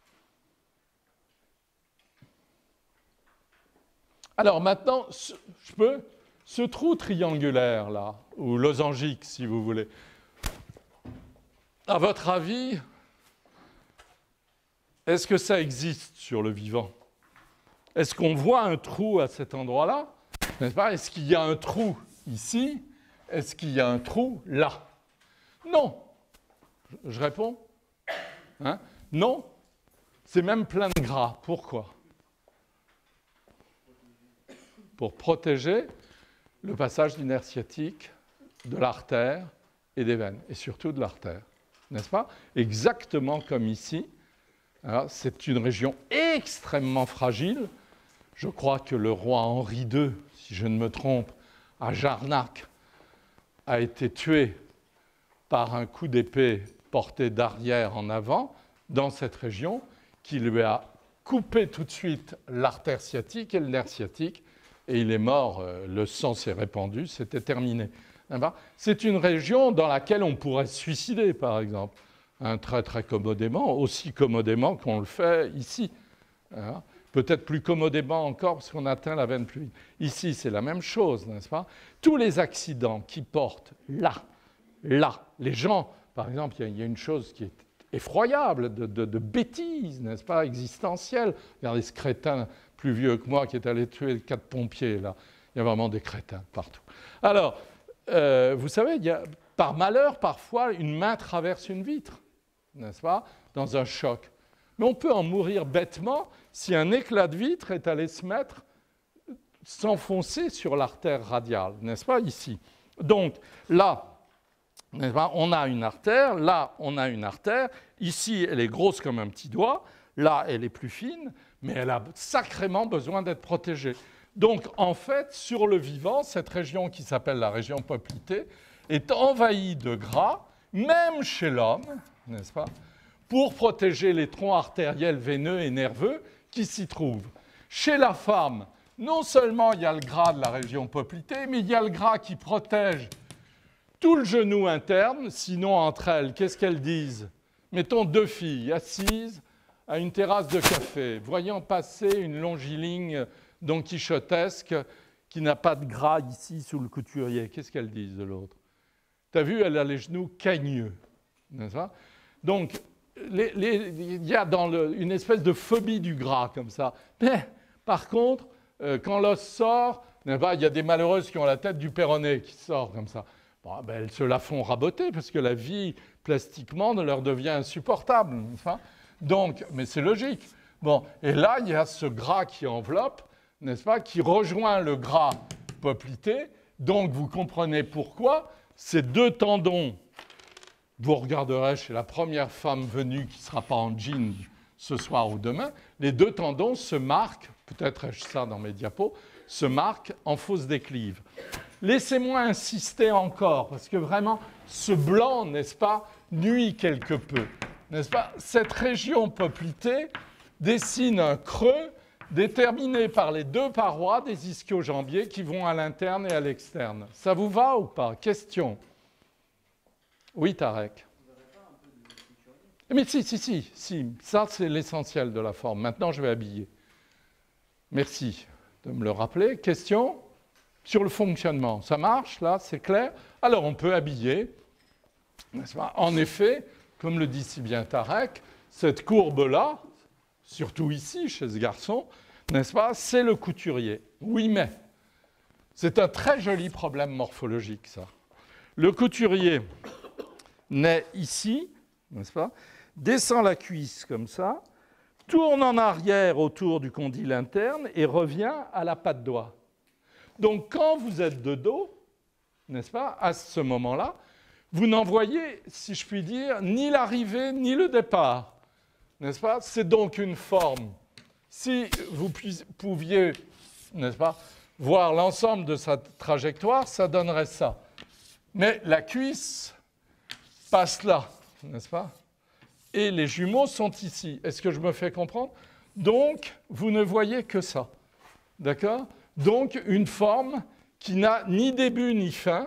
Alors maintenant, ce trou triangulaire là, ou losangique si vous voulez, à votre avis, est-ce que ça existe sur le vivant? Est-ce qu'on voit un trou à cet endroit-là? N'est-ce pas? Est-ce qu'il y a un trou ici? Est-ce qu'il y a un trou là? Non. Je réponds? Hein? Non. C'est même plein de gras. Pourquoi? Pour protéger le passage du nerf sciatique, de l'artère et des veines, et surtout de l'artère. N'est-ce pas? Exactement comme ici. C'est une région extrêmement fragile. Je crois que le roi Henri II, si je ne me trompe, à Jarnac, a été tué par un coup d'épée porté d'arrière en avant dans cette région qui lui a coupé tout de suite l'artère sciatique et le nerf sciatique et il est mort, le sang s'est répandu, c'était terminé. C'est une région dans laquelle on pourrait se suicider, par exemple, très très commodément, aussi commodément qu'on le fait ici. Peut-être plus commodément encore parce qu'on atteint la veine plus vite. Ici, c'est la même chose, n'est-ce pas? Tous les accidents qui portent là, les gens, par exemple, il y a une chose qui est effroyable, de bêtises, n'est-ce pas, existentielles. Regardez ce crétin plus vieux que moi qui est allé tuer 4 pompiers, là. Il y a vraiment des crétins partout. Alors, vous savez, il y a, par malheur, parfois, une main traverse une vitre, n'est-ce pas, dans un choc. Mais on peut en mourir bêtement si un éclat de vitre est allé s'enfoncer sur l'artère radiale, n'est-ce pas, ici. Donc, là, n'est-ce pas, on a une artère, là, on a une artère. Ici, elle est grosse comme un petit doigt. Là, elle est plus fine. mais elle a sacrément besoin d'être protégée. Donc, en fait, sur le vivant, cette région qui s'appelle la région poplitée est envahie de gras, même chez l'homme, n'est-ce pas, pour protéger les troncs artériels veineux et nerveux qui s'y trouvent. Chez la femme, non seulement il y a le gras de la région poplitée, mais il y a le gras qui protège tout le genou interne, sinon entre elles, qu'est-ce qu'elles disent? Mettons deux filles assises à une terrasse de café, voyant passer une longiligne don quichotesque qui n'a pas de gras ici sous le couturier. Qu'est-ce qu'elles disent de l'autre? Tu as vu, elle a les genoux cagneux, n'est-ce pas? Donc, il y a une espèce de phobie du gras comme ça. Mais, par contre, quand l'os sort, il y a des malheureuses qui ont la tête du péroné qui sort comme ça. Bon, ben, elles se la font raboter parce que la vie, plastiquement, leur devient insupportable. Enfin, donc, mais c'est logique. Bon, et là, il y a ce gras qui enveloppe, n'est-ce pas, qui rejoint le gras poplité. Donc, vous comprenez pourquoi ces deux tendons, vous regarderez chez la première femme venue qui ne sera pas en jean ce soir ou demain, les deux tendons se marquent, peut-être ai-je ça dans mes diapos, se marquent en fausse déclive. Laissez-moi insister encore, parce que vraiment, ce blanc, n'est-ce pas, nuit quelque peu. N'est-ce pas? Cette région poplitée dessine un creux déterminé par les deux parois des ischio-jambiers qui vont à l'interne et à l'externe. Ça vous va ou pas? Question. Oui, Tarek. Mais si. Ça, c'est l'essentiel de la forme. Maintenant, je vais habiller. Merci de me le rappeler. Question sur le fonctionnement. Ça marche, là? C'est clair? Alors, on peut habiller, n'est-ce pas? En effet, comme le dit si bien Tarek, cette courbe-là, surtout ici, chez ce garçon, n'est-ce pas? C'est le couturier. Oui, mais c'est un très joli problème morphologique, ça. Le couturier naît ici, n'est-ce pas? Descend la cuisse comme ça, tourne en arrière autour du condyle interne et revient à la patte doigt. Donc, quand vous êtes de dos, n'est-ce pas, à ce moment-là, vous n'en voyez, si je puis dire, ni l'arrivée ni le départ, n'est-ce pas? C'est donc une forme. Si vous pouviez, n'est-ce pas, voir l'ensemble de sa trajectoire, ça donnerait ça. Mais la cuisse passe là, n'est-ce pas? Et les jumeaux sont ici. Est-ce que je me fais comprendre? Donc, vous ne voyez que ça. D'accord? Donc, une forme qui n'a ni début ni fin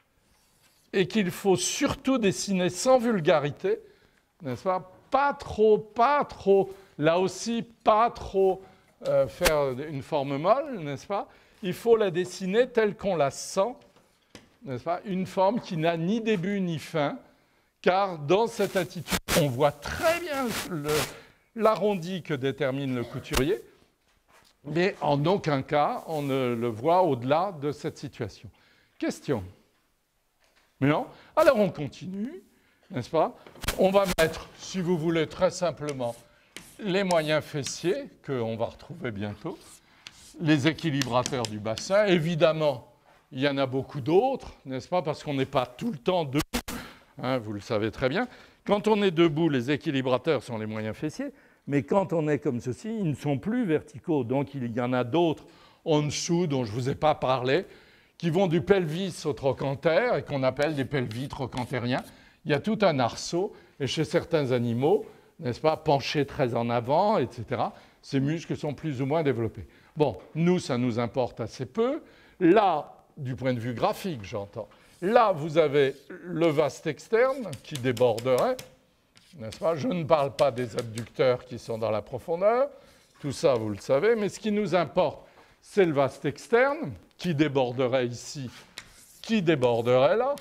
et qu'il faut surtout dessiner sans vulgarité, n'est-ce pas? Pas trop, là aussi, pas trop faire une forme molle, n'est-ce pas? Il faut la dessiner telle qu'on la sent, n'est-ce pas? Une forme qui n'a ni début ni fin, car dans cette attitude, on voit très bien l'arrondi que détermine le couturier, mais en aucun cas, on ne le voit au-delà de cette situation. Question? Mais non? Alors on continue, n'est-ce pas? On va mettre, si vous voulez, très simplement, les moyens fessiers, qu'on va retrouver bientôt, les équilibrateurs du bassin. Évidemment, il y en a beaucoup d'autres, n'est-ce pas? Parce qu'on n'est pas tout le temps debout, hein, vous le savez très bien. Quand on est debout, les équilibrateurs sont les moyens fessiers, mais quand on est comme ceci, ils ne sont plus verticaux. Donc il y en a d'autres en dessous dont je ne vous ai pas parlé, qui vont du pelvis au trochanter et qu'on appelle des pelvis trochantériens. Il y a tout un arceau, et chez certains animaux, n'est-ce pas, penchés très en avant, etc., ces muscles sont plus ou moins développés. Bon, nous, ça nous importe assez peu. Là, du point de vue graphique, j'entends. Là, vous avez le vaste externe qui déborderait, n'est-ce pas? Je ne parle pas des adducteurs qui sont dans la profondeur, tout ça, vous le savez, mais ce qui nous importe, c'est le vaste externe qui déborderait ici, qui déborderait là,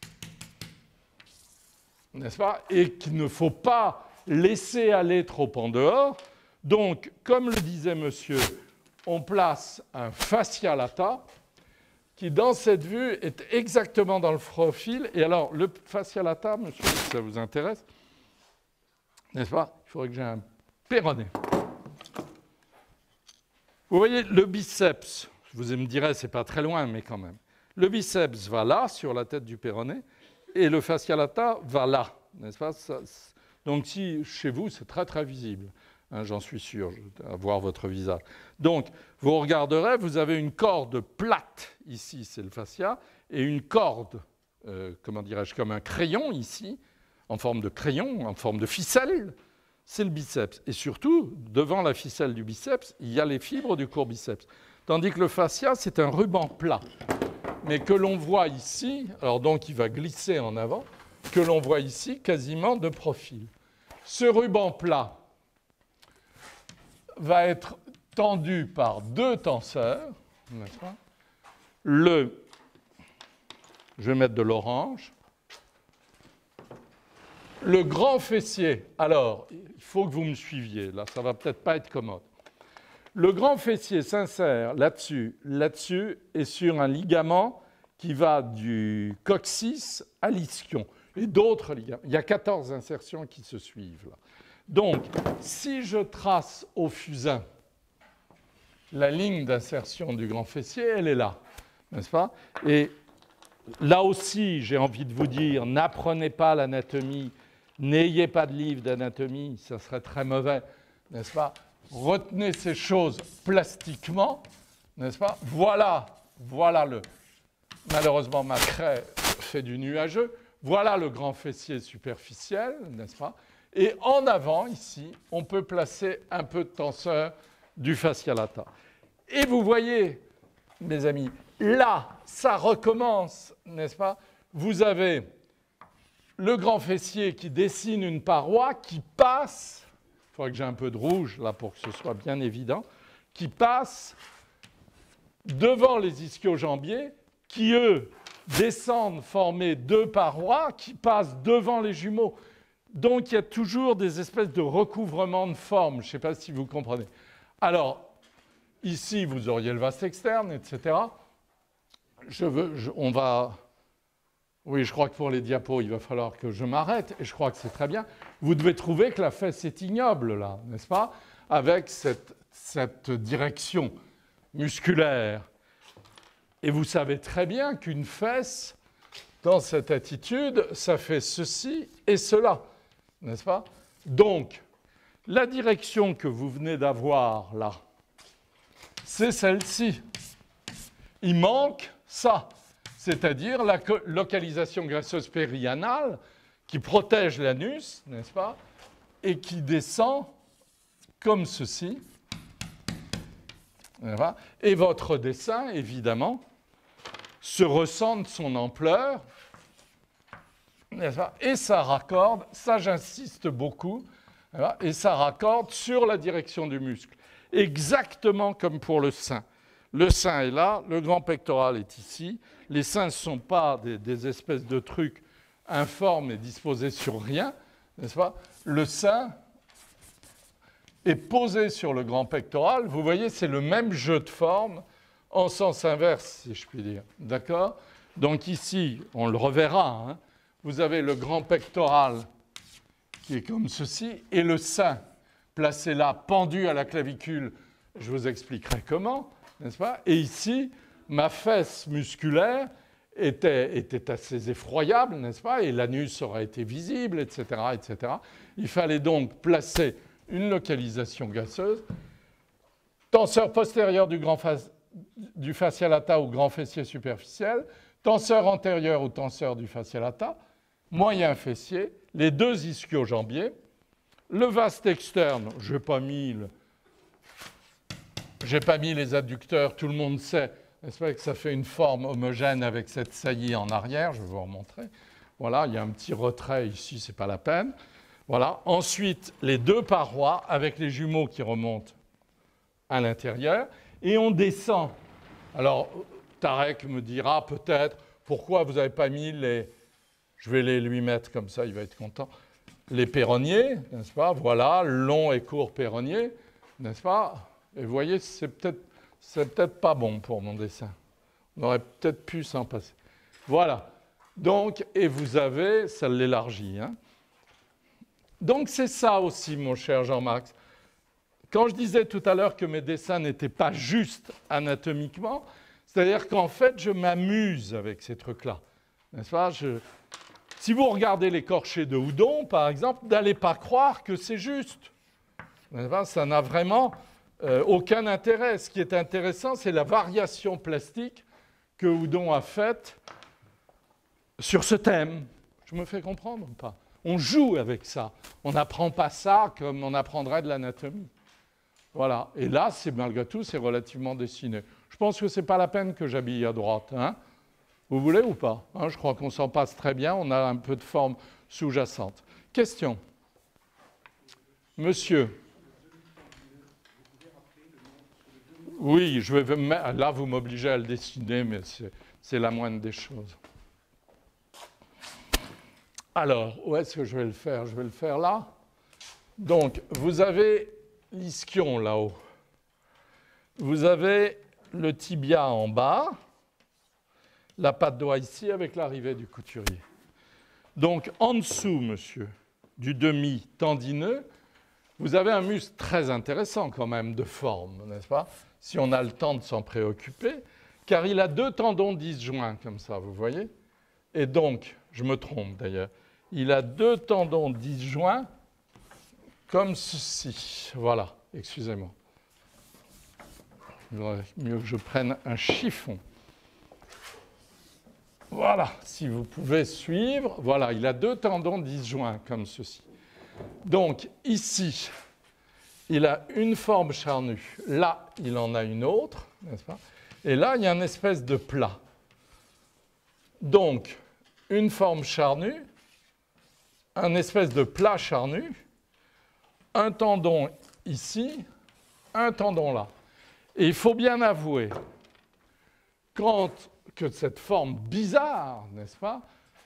n'est-ce pas? Et qu'il ne faut pas laisser aller trop en dehors. Donc, comme le disait monsieur, on place un fascia lata qui, dans cette vue, est exactement dans le profil. Et alors, le fascia lata, monsieur, si ça vous intéresse, n'est-ce pas? Il faudrait que j'ai un péroné. Vous voyez, le biceps, vous me direz, c'est pas très loin, mais quand même. Le biceps va là, sur la tête du péroné, et le fascia lata va là, n'est-ce pas? Donc, si chez vous, c'est très, très visible. hein, j'en suis sûr, à voir votre visage. Donc, vous regarderez, vous avez une corde plate, ici, c'est le fascia, et une corde, comment dirais-je, comme un crayon, ici, en forme de crayon, en forme de ficelle, c'est le biceps. Et surtout, devant la ficelle du biceps, il y a les fibres du court biceps. Tandis que le fascia, c'est un ruban plat, mais que l'on voit ici, alors donc il va glisser en avant, que l'on voit ici quasiment de profil. Ce ruban plat va être tendu par deux tenseurs, n'est-ce pas ? Je vais mettre de l'orange. Le grand fessier, alors, il faut que vous me suiviez, là, ça ne va peut-être pas être commode. Le grand fessier s'insère là-dessus, et sur un ligament qui va du coccyx à l'ischion. Et d'autres ligaments. Il y a 14 insertions qui se suivent, là. Donc, si je trace au fusain la ligne d'insertion du grand fessier, elle est là, n'est-ce pas ? Et là aussi, j'ai envie de vous dire, n'apprenez pas l'anatomie, n'ayez pas de livre d'anatomie, ça serait très mauvais, n'est-ce pas ? Retenez ces choses plastiquement, n'est-ce pas ? Voilà le... Malheureusement, ma craie fait du nuageux. Voilà le grand fessier superficiel, n'est-ce pas ? Et en avant, ici, on peut placer un peu de tenseur du fascia lata. Et vous voyez, mes amis, là, ça recommence, n'est-ce pas ? Vous avez le grand fessier qui dessine une paroi qui passe, il faudrait que j'ai un peu de rouge là pour que ce soit bien évident, qui passe devant les ischio-jambiers qui, eux, descendent former deux parois qui passent devant les jumeaux. Donc, il y a toujours des espèces de recouvrements de forme. Je ne sais pas si vous comprenez. Alors, ici, vous auriez le vaste externe, etc. On va... Oui, je crois que pour les diapos, il va falloir que je m'arrête, et je crois que c'est très bien. Vous devez trouver que la fesse est ignoble, là, n'est-ce pas ? Avec cette direction musculaire. Et vous savez très bien qu'une fesse, dans cette attitude, ça fait ceci et cela, n'est-ce pas ? Donc, la direction que vous venez d'avoir là, c'est celle-ci. Il manque ça, c'est-à-dire la localisation graisseuse périanale qui protège l'anus, n'est-ce pas ? Et qui descend comme ceci. Et votre dessin, évidemment, se ressent de son ampleur, n'est-ce pas ? Et ça raccorde, ça j'insiste beaucoup, et ça raccorde sur la direction du muscle. Exactement comme pour le sein. Le sein est là, le grand pectoral est ici. Les seins ne sont pas des espèces de trucs informes et disposés sur rien, n'est-ce pas ? Le sein est posé sur le grand pectoral. Vous voyez, c'est le même jeu de forme en sens inverse, si je puis dire. D'accord ? Donc ici, on le reverra, hein, vous avez le grand pectoral qui est comme ceci, et le sein placé là, pendu à la clavicule. Je vous expliquerai comment, n'est-ce pas ? Et ici, ma fesse musculaire était assez effroyable, n'est-ce pas ? Et l'anus aurait été visible, etc., etc. Il fallait donc placer une localisation graisseuse. Tenseur postérieur du fascia lata ou grand fessier superficiel, tenseur antérieur ou tenseur du fascia lata, moyen fessier, les deux ischio-jambiers, le vaste externe, je n'ai pas mis les adducteurs, tout le monde sait, n'est-ce pas, que ça fait une forme homogène avec cette saillie en arrière, je vais vous remontrer. Voilà, il y a un petit retrait ici, ce n'est pas la peine. Voilà. Ensuite, les deux parois avec les jumeaux qui remontent à l'intérieur. Et on descend. Alors, Tarek me dira peut-être pourquoi vous n'avez pas mis les... Je vais les lui mettre comme ça, il va être content. Les péronniers, n'est-ce pas ? Voilà, long et court péronnier, n'est-ce pas ? Et vous voyez, c'est peut-être pas bon pour mon dessin. On aurait peut-être pu s'en passer. Voilà. Donc, et vous avez, ça l'élargit, hein ? Donc, c'est ça aussi, mon cher Jean-Max. Quand je disais tout à l'heure que mes dessins n'étaient pas justes anatomiquement, c'est-à-dire qu'en fait, je m'amuse avec ces trucs-là. N'est-ce pas ? Si vous regardez l'écorché de Houdon, par exemple, n'allez pas croire que c'est juste. n'est-ce pas? Ça n'a vraiment aucun intérêt. Ce qui est intéressant, c'est la variation plastique que Houdon a faite sur ce thème. Je me fais comprendre ou pas? On joue avec ça. On n'apprend pas ça comme on apprendrait de l'anatomie. Voilà. Et là, malgré tout, c'est relativement dessiné. Je pense que ce n'est pas la peine que j'habille à droite. Hein? Vous voulez ou pas? Je crois qu'on s'en passe très bien. On a un peu de forme sous-jacente. Question. Monsieur. Oui, là, vous m'obligez à le dessiner, mais c'est la moindre des choses. Alors, où est-ce que je vais le faire? Je vais le faire là. Donc, vous avez l'ischion là-haut. Vous avez le tibia en bas, la patte doigt ici avec l'arrivée du couturier. Donc, en dessous, monsieur, du demi-tendineux, vous avez un muscle très intéressant quand même de forme, n'est-ce pas? Si on a le temps de s'en préoccuper, car il a 2 tendons disjoints comme ça, vous voyez? Et donc, je me trompe d'ailleurs, il a 2 tendons disjoints comme ceci. Voilà, excusez-moi. Il vaudrait mieux que je prenne un chiffon. Voilà, si vous pouvez suivre. Voilà, il a 2 tendons disjoints comme ceci. Donc, ici, il a une forme charnue. Là, il en a une autre, n'est-ce pas? Et là, il y a une espèce de plat. Donc, une forme charnue, un espèce de plat charnu, un tendon ici, un tendon là. Et il faut bien avouer que cette forme bizarre, n'est-ce pas,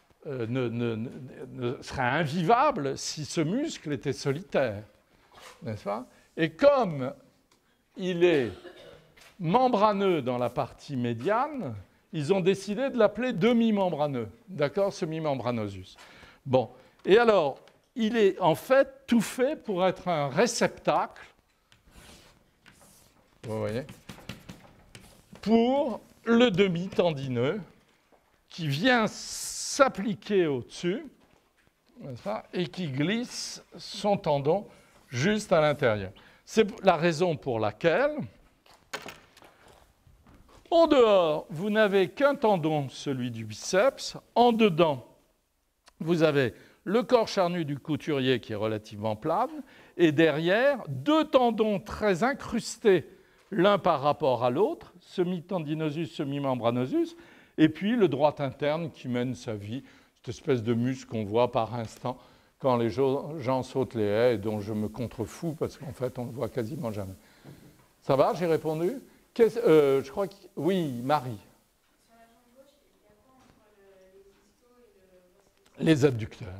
ne serait invivable si ce muscle était solitaire, n'est-ce pas? Et comme il est membraneux dans la partie médiane, ils ont décidé de l'appeler demi-membraneux, d'accord, semi-membranosus. Bon, et alors, il est en fait tout fait pour être un réceptacle, vous voyez, pour le demi-tendineux qui vient s'appliquer au-dessus, n'est-ce pas, et qui glisse son tendon juste à l'intérieur. C'est la raison pour laquelle, en dehors, vous n'avez qu'un tendon, celui du biceps. En dedans, vous avez le corps charnu du couturier qui est relativement plane, et derrière, 2 tendons très incrustés l'un par rapport à l'autre, semi-tendinosus, semi-membranosus, et puis le droit interne qui mène sa vie, cette espèce de muscle qu'on voit par instant quand les gens sautent les haies et dont je me contrefous parce qu'en fait, on ne le voit quasiment jamais. Ça va, j'ai répondu? Je crois que... Oui, Marie. Sur la jambe gauche, il y a quoi entre les ischios et le... Les adducteurs.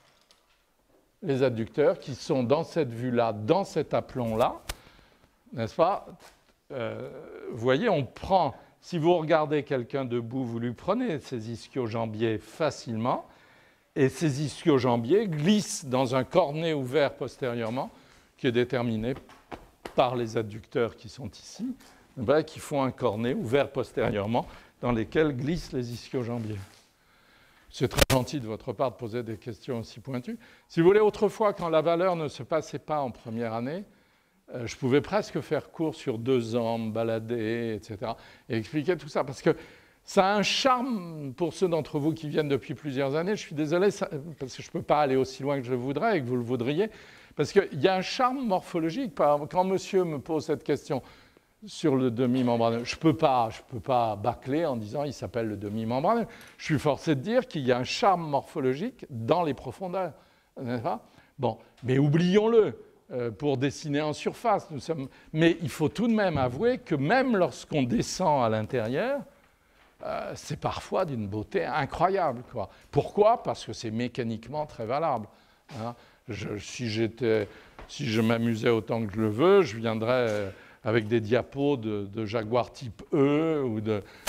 Les adducteurs qui sont dans cette vue-là, dans cet aplomb-là, n'est-ce pas? Vous voyez, on prend... Si vous regardez quelqu'un debout, vous lui prenez ses ischio-jambiers facilement, et ces ischio-jambiers glissent dans un cornet ouvert postérieurement, qui est déterminé par les adducteurs qui sont ici, qui font un cornet ouvert postérieurement, dans lesquels glissent les ischio-jambiers. C'est très gentil de votre part de poser des questions aussi pointues. Si vous voulez, autrefois, quand la valeur ne se passait pas en première année, je pouvais presque faire cours sur 2 ans, me balader, etc., et expliquer tout ça, parce que ça a un charme pour ceux d'entre vous qui viennent depuis plusieurs années. Je suis désolé, parce que je ne peux pas aller aussi loin que je le voudrais et que vous le voudriez, parce qu'il y a un charme morphologique. Quand monsieur me pose cette question sur le demi-membraneux, je ne peux pas bâcler en disant il s'appelle le demi-membraneux. Je suis forcé de dire qu'il y a un charme morphologique dans les profondeurs, n'est-ce pas? Bon, mais oublions-le. Pour dessiner en surface. Mais il faut tout de même avouer que même lorsqu'on descend à l'intérieur, c'est parfois d'une beauté incroyable, quoi. Pourquoi? Parce que c'est mécaniquement très valable. Hein. Si je m'amusais autant que je le veux, je viendrais avec des diapos de Jaguar type E ou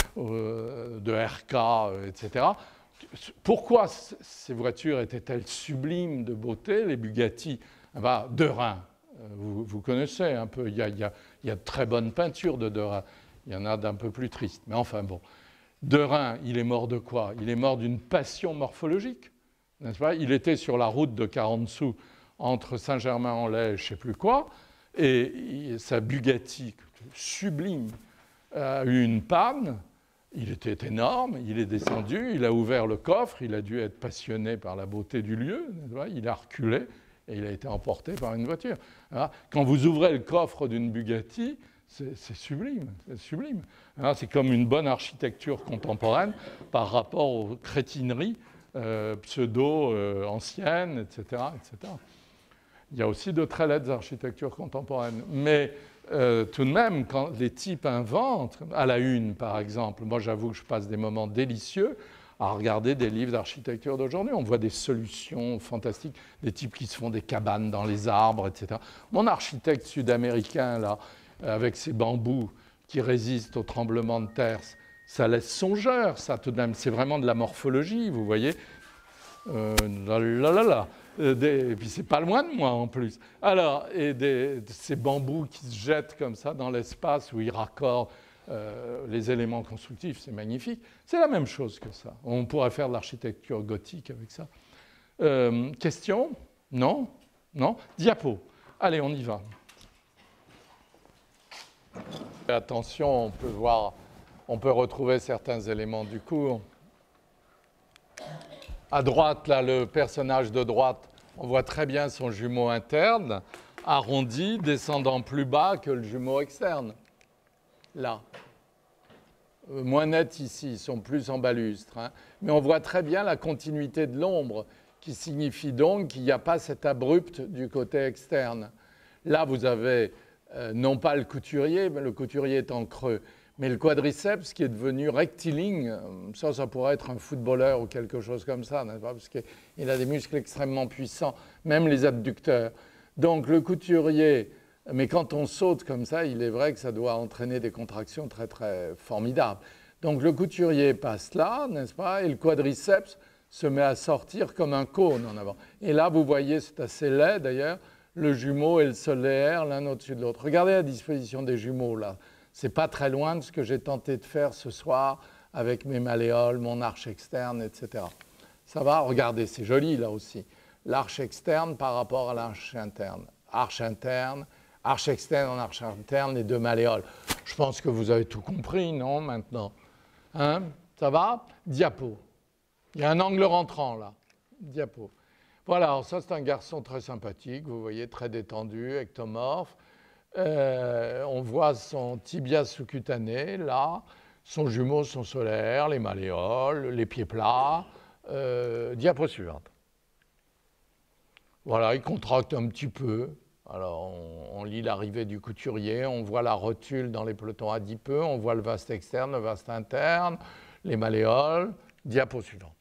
de RK, etc. Pourquoi ces voitures étaient-elles sublimes de beauté, les Bugatti? De Rhin, vous connaissez un peu, il y a de très bonnes peintures de Rhin, il y en a d'un peu plus tristes, mais enfin bon. De Rhin, il est mort de quoi? Il est mort d'une passion morphologique, n'est-ce pas? Il était sur la route de Karantzou entre Saint-Germain-en-Laye et je ne sais plus quoi, et sa Bugatti sublime a eu une panne. Il était énorme, il est descendu, il a ouvert le coffre, il a dû être passionné par la beauté du lieu, il a reculé et il a été emporté par une voiture. Quand vous ouvrez le coffre d'une Bugatti, c'est sublime, c'est sublime. C'est comme une bonne architecture contemporaine par rapport aux crétineries pseudo-anciennes, etc., etc. Il y a aussi de très laides architectures contemporaines. Mais tout de même, quand les types inventent, à la une par exemple, moi j'avoue que je passe des moments délicieux à regarder des livres d'architecture d'aujourd'hui. On voit des solutions fantastiques, des types qui se font des cabanes dans les arbres, etc. Mon architecte sud-américain, là, avec ses bambous qui résistent aux tremblements de terre, ça laisse songeur, ça tout de même. C'est vraiment de la morphologie, vous voyez. Et puis c'est pas loin de moi en plus. Alors, ces bambous qui se jettent comme ça dans l'espace où ils raccordent les éléments constructifs, c'est magnifique. C'est la même chose que ça. On pourrait faire de l'architecture gothique avec ça. Question? Non? Non? Diapo. Allez, on y va. Attention, on peut retrouver certains éléments du cours. À droite, là, le personnage de droite, on voit très bien son jumeau interne, arrondi, descendant plus bas que le jumeau externe. Là. Moins net ici, ils sont plus en balustre. Mais on voit très bien la continuité de l'ombre, qui signifie donc qu'il n'y a pas cet abrupt du côté externe. Là, vous avez non pas le couturier, mais le couturier est en creux, mais le quadriceps qui est devenu rectiligne, ça pourrait être un footballeur ou quelque chose comme ça, n'est-ce pas? Parce qu'il a des muscles extrêmement puissants, même les abducteurs. Donc le couturier, mais quand on saute comme ça, il est vrai que ça doit entraîner des contractions très très formidables. Donc le couturier passe là, n'est-ce pas? Et le quadriceps se met à sortir comme un cône en avant. Et là, vous voyez, c'est assez laid d'ailleurs, le jumeau et le solaire l'un au-dessus de l'autre. Regardez la disposition des jumeaux là. Ce n'est pas très loin de ce que j'ai tenté de faire ce soir avec mes malléoles, mon arche externe, etc. Ça va? Regardez, c'est joli là aussi. L'arche externe par rapport à l'arche interne. Arche interne, arche externe, arche interne, les deux malléoles. Je pense que vous avez tout compris, non, maintenant? Hein? Ça va? Diapo. Il y a un angle rentrant là. Diapo. Voilà, alors ça c'est un garçon très sympathique, vous voyez, très détendu, ectomorphe. On voit son tibia sous-cutané, là, son jumeau, son solaire, les malléoles, les pieds plats. Diapo suivante. Voilà, il contracte un petit peu. Alors, on lit l'arrivée du couturier, on voit la rotule dans les pelotons adipeux, on voit le vaste externe, le vaste interne, les malléoles. Diapo suivante.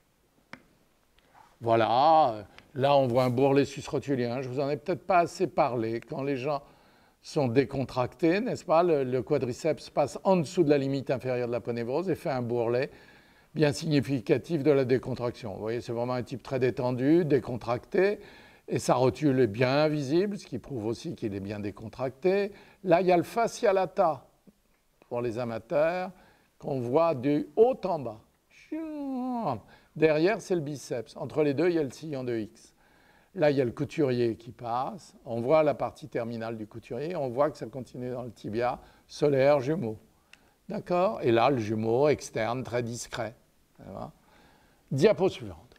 Voilà, là on voit un bourrelet susrotulien. Je ne vous en ai peut-être pas assez parlé. Quand les gens sont décontractés, n'est-ce pas, le quadriceps passe en dessous de la limite inférieure de la ponévrose et fait un bourrelet bien significatif de la décontraction. Vous voyez, c'est vraiment un type très détendu, décontracté, et sa rotule est bien visible, ce qui prouve aussi qu'il est bien décontracté. Là, il y a le fascia lata, pour les amateurs, qu'on voit du haut en bas. Derrière, c'est le biceps. Entre les deux, il y a le sillon de X. Là, il y a le couturier qui passe. On voit la partie terminale du couturier. On voit que ça continue dans le tibia, solaire, jumeau. D'accord? Et là, le jumeau externe, très discret. Diapo suivante.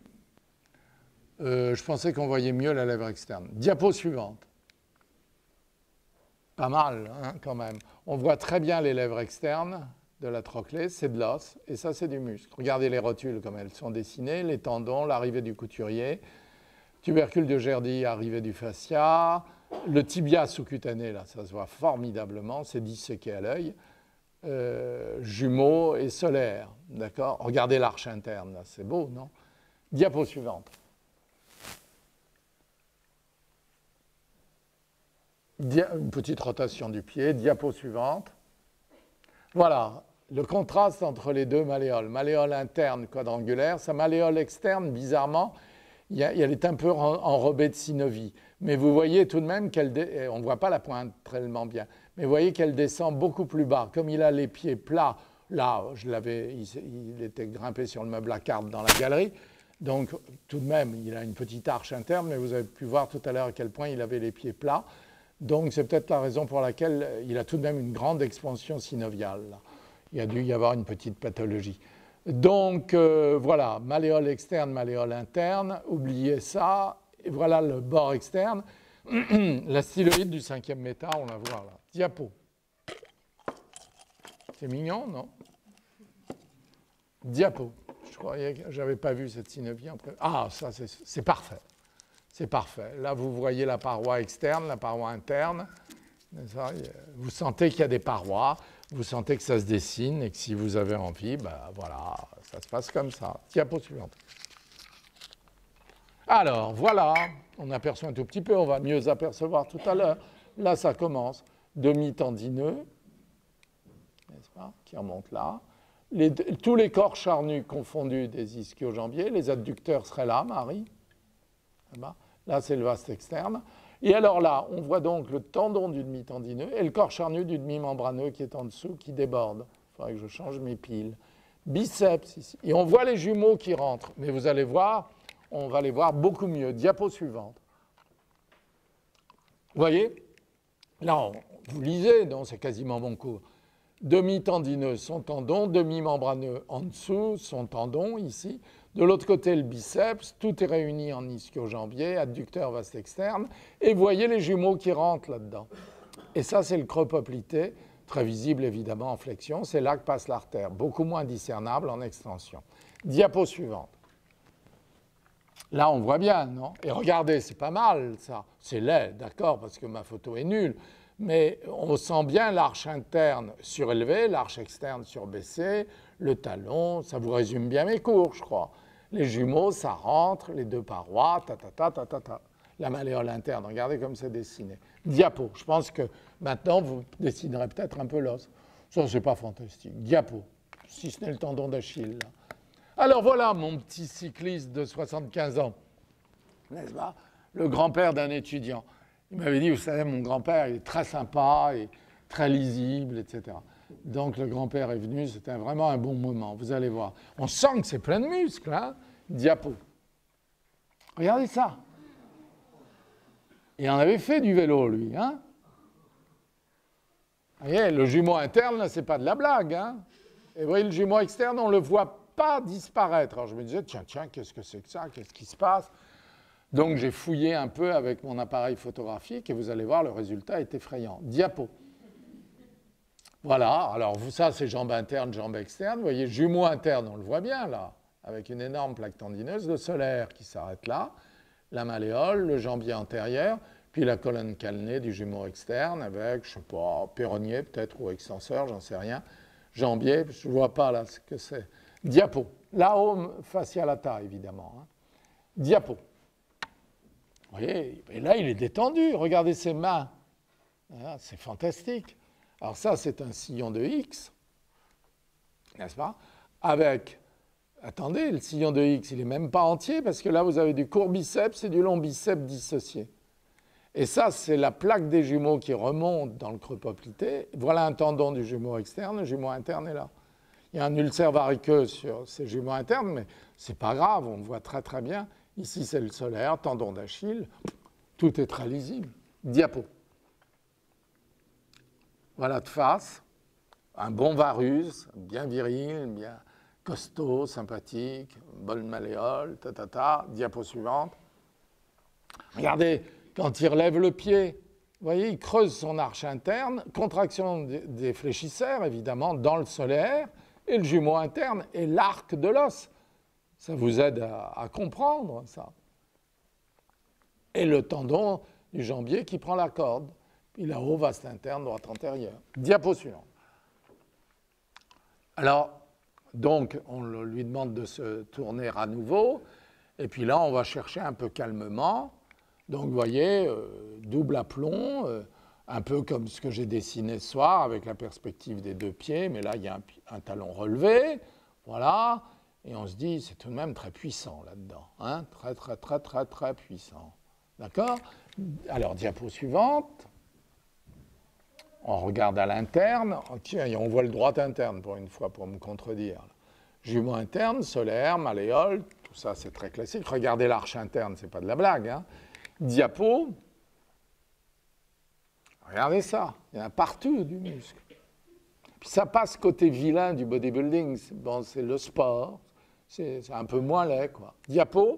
Je pensais qu'on voyait mieux la lèvre externe. Diapo suivante. Pas mal, hein, quand même. On voit très bien les lèvres externes de la trochlée, c'est de l'os, et ça, c'est du muscle. Regardez les rotules comme elles sont dessinées, les tendons, l'arrivée du couturier, tubercule de Gerdy, arrivée du fascia, le tibia sous-cutané, là, ça se voit formidablement, c'est disséqué à l'œil, jumeaux et solaire, d'accord? Regardez l'arche interne, là, c'est beau, non? Diapo suivante. Une petite rotation du pied, diapo suivante. Voilà, le contraste entre les deux malléoles. Malléole interne quadrangulaire, sa malléole externe, bizarrement, elle est un peu enrobée de synovie. Mais vous voyez tout de même qu'elle, on ne voit pas la pointe tellement bien, mais vous voyez qu'elle descend beaucoup plus bas. Comme il a les pieds plats, là, il était grimpé sur le meuble à cartes dans la galerie, Donc, tout de même, il a une petite arche interne, mais vous avez pu voir tout à l'heure à quel point il avait les pieds plats. Donc, c'est peut-être la raison pour laquelle il a tout de même une grande expansion synoviale. Il y a dû y avoir une petite pathologie. Donc, voilà, malléole externe, malléole interne. Oubliez ça. Et voilà le bord externe. La styloïde du 5e méta, on la voit là. Diapo. C'est mignon, non? Diapo. Je croyais que je n'avais pas vu cette synovie. Ah, ça, c'est parfait. C'est parfait. Là, vous voyez la paroi externe, la paroi interne. Vous sentez qu'il y a des parois, vous sentez que ça se dessine et que si vous avez envie, ben voilà, ça se passe comme ça. Diapo suivante. Alors, voilà, on aperçoit un tout petit peu, on va mieux apercevoir tout à l'heure. Là, ça commence. Demi-tendineux, n'est-ce pas, qui remonte là. Tous les corps charnus confondus des ischio-jambiers, les adducteurs seraient là, Marie. Là, c'est le vaste externe. Et alors là, on voit donc le tendon du demi-tendineux et le corps charnu du demi-membraneux qui est en dessous, qui déborde. Il faudrait que je change mes piles. Biceps ici. Et on voit les jumeaux qui rentrent. Mais vous allez voir, on va les voir beaucoup mieux. Diapo suivante. Vous voyez? Là, vous lisez, non, c'est quasiment mon cours. Demi-tendineux, son tendon, demi-membraneux en dessous, son tendon ici. De l'autre côté, le biceps, tout est réuni en ischio-jambier, adducteur vaste externe. Et vous voyez les jumeaux qui rentrent là-dedans. Et ça, c'est le creux poplité, très visible évidemment en flexion. C'est là que passe l'artère, beaucoup moins discernable en extension. Diapo suivante. Là, on voit bien, non? Et regardez, c'est pas mal, ça. C'est laid, d'accord, parce que ma photo est nulle. Mais on sent bien l'arche interne surélevée, l'arche externe surbaissée, le talon, ça vous résume bien mes cours, je crois. Les jumeaux, ça rentre, les deux parois, ta. La malléole interne, regardez comme c'est dessiné. Diapo, je pense que maintenant, vous dessinerez peut-être un peu l'os. Ça, c'est pas fantastique. Diapo, si ce n'est le tendon d'Achille. Alors voilà, mon petit cycliste de 75 ans, n'est-ce pas? Le grand-père d'un étudiant. Il m'avait dit, vous savez, mon grand-père, il est très sympa et très lisible, etc. Donc le grand-père est venu, c'était vraiment un bon moment, vous allez voir. On sent que c'est plein de muscles, hein? Diapo. Regardez ça. Il en avait fait du vélo, lui, hein? Vous voyez, le jumeau interne, là, c'est pas de la blague, hein? Et vous voyez, le jumeau externe, on ne le voit pas disparaître. Alors je me disais, tiens, qu'est-ce que c'est que ça? Qu'est-ce qui se passe? Donc j'ai fouillé un peu avec mon appareil photographique et vous allez voir, le résultat est effrayant. Diapo. Voilà, alors ça c'est jambe interne, jambe externe. Vous voyez, jumeau interne, on le voit bien là, avec une énorme plaque tendineuse, le solaire qui s'arrête là, la malléole, le jambier antérieur, puis la colonne calnée du jumeau externe avec, je ne sais pas, péronnier peut-être ou extenseur, j'en sais rien. Jambier, je ne vois pas là ce que c'est. Diapo. Là-haut, fascialata évidemment. Hein. Diapo. Vous voyez, et là, il est détendu. Regardez ses mains. Ah, c'est fantastique. Alors ça, c'est un sillon de X, n'est-ce pas? Avec, attendez, le sillon de X, il n'est même pas entier parce que là, vous avez du court biceps et du long biceps dissocié. Et ça, c'est la plaque des jumeaux qui remonte dans le creux poplité. Voilà un tendon du jumeau externe, le jumeau interne est là. Il y a un ulcère variqueux sur ces jumeaux internes, mais ce n'est pas grave, on le voit très très bien. Ici, c'est le solaire, tendon d'Achille, tout est très lisible. Diapo. Voilà de face, un bon varus, bien viril, bien costaud, sympathique, bonne malléole, diapo suivante. Regardez, quand il relève le pied, vous voyez, il creuse son arche interne, contraction des fléchisseurs, évidemment, dans le solaire, et le jumeau interne et l'arc de l'os. Ça vous aide à comprendre ça. Et le tendon du jambier qui prend la corde. Puis là-haut, vaste interne, droite antérieure. Diapo suivante. Alors, donc, on lui demande de se tourner à nouveau. Et puis là, on va chercher un peu calmement. Donc, vous voyez, double aplomb, un peu comme ce que j'ai dessiné ce soir avec la perspective des deux pieds. Mais là, il y a un talon relevé. Voilà. Et on se dit, c'est tout de même très puissant là-dedans. Hein, très puissant. D'accord? Alors, diapo suivante. On regarde à l'interne. Oh, tiens, on voit le droit interne pour une fois, pour me contredire. Jumeau interne, solaire, malléole, tout ça c'est très classique. Regardez l'arche interne, c'est pas de la blague. Hein. Diapo, regardez ça, il y en a partout du muscle. Puis ça passe côté vilain du bodybuilding, bon, c'est le sport, c'est un peu moins laid, quoi. Diapo,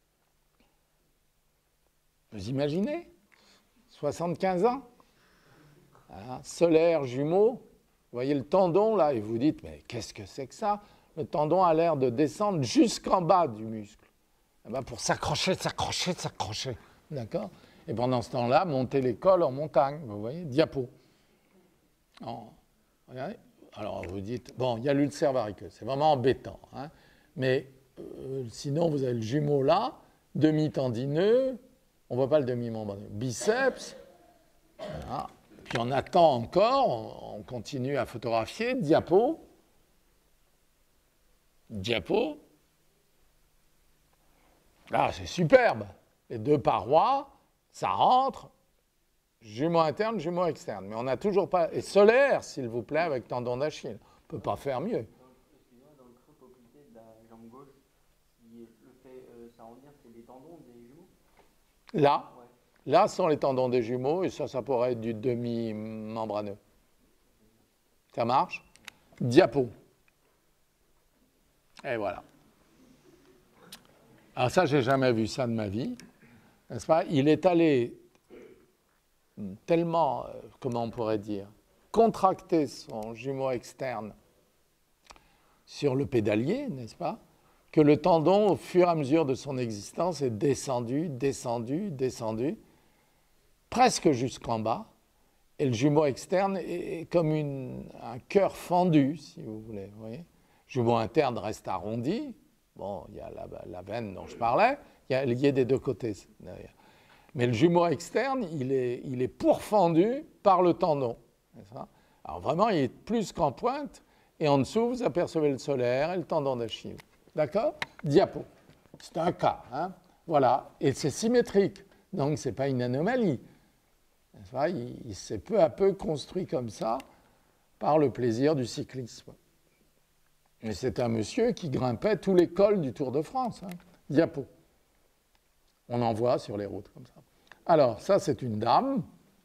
vous imaginez 75 ans, voilà. Solaire, jumeau, vous voyez le tendon là, et vous dites, mais qu'est-ce que c'est que ça? Le tendon a l'air de descendre jusqu'en bas du muscle. Eh ben pour s'accrocher, s'accrocher, s'accrocher. D'accord? Et pendant ce temps-là, monter les cols en montagne, vous voyez? Diapo. Regardez. Alors vous dites, bon, il y a l'ulcère variceux, c'est vraiment embêtant. Hein? Mais sinon, vous avez le jumeau là, demi-tendineux, on ne voit pas le demi-membraneux. Biceps, voilà. Puis on attend encore, on continue à photographier. Diapo. Diapo. Ah, c'est superbe. Les deux parois, ça rentre. Jumeau interne, jumeau externe. Mais on n'a toujours pas... Et solaire, s'il vous plaît, avec tendon d'Achille. On ne peut pas faire mieux. Dans le creux poplité de la jambe gauche, le fait s'arrondir, c'est des tendons des jumeaux? Là, ouais. Là sont les tendons des jumeaux, et ça pourrait être du demi-membraneux. Ça marche? Diapo. Et voilà. Alors ça, j'ai jamais vu ça de ma vie, n'est-ce pas? Il est allé tellement, comment on pourrait dire, contracter son jumeau externe sur le pédalier, n'est-ce pas? Que le tendon, au fur et à mesure de son existence, est descendu, descendu, descendu, presque jusqu'en bas, et le jumeau externe est comme un cœur fendu, si vous voulez, vous voyez? Le jumeau interne reste arrondi. Bon, il y a la veine dont je parlais, il y a lié des deux côtés derrière. Mais le jumeau externe, il est pourfendu par le tendon. Alors vraiment, il est plus qu'en pointe, et en dessous, vous apercevez le solaire et le tendon d'Achille. D'accord? Diapo. C'est un cas. Hein? Voilà. Et c'est symétrique, donc ce n'est pas une anomalie. Il s'est peu à peu construit comme ça par le plaisir du cyclisme. Mais c'est un monsieur qui grimpait tous les cols du Tour de France. Hein. Diapo. On en voit sur les routes comme ça. Alors, ça, c'est une dame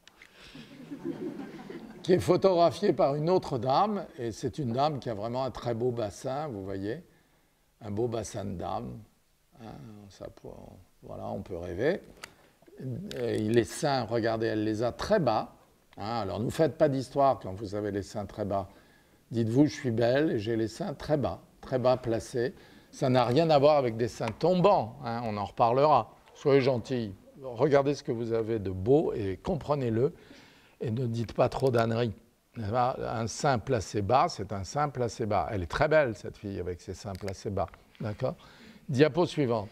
qui est photographiée par une autre dame. Et c'est une dame qui a vraiment un très beau bassin, vous voyez. Un beau bassin de dame. Hein, voilà, on peut rêver. Et les seins, regardez, elle les a très bas. Hein, alors, ne faites pas d'histoire quand vous avez les seins très bas. Dites-vous, je suis belle et j'ai les seins très bas placés. Ça n'a rien à voir avec des seins tombants, hein, on en reparlera. Soyez gentils, regardez ce que vous avez de beau et comprenez-le et ne dites pas trop d'âneries. Un sein placé bas, c'est un sein placé bas. Elle est très belle, cette fille, avec ses seins placés bas. D'accord? Diapo suivante.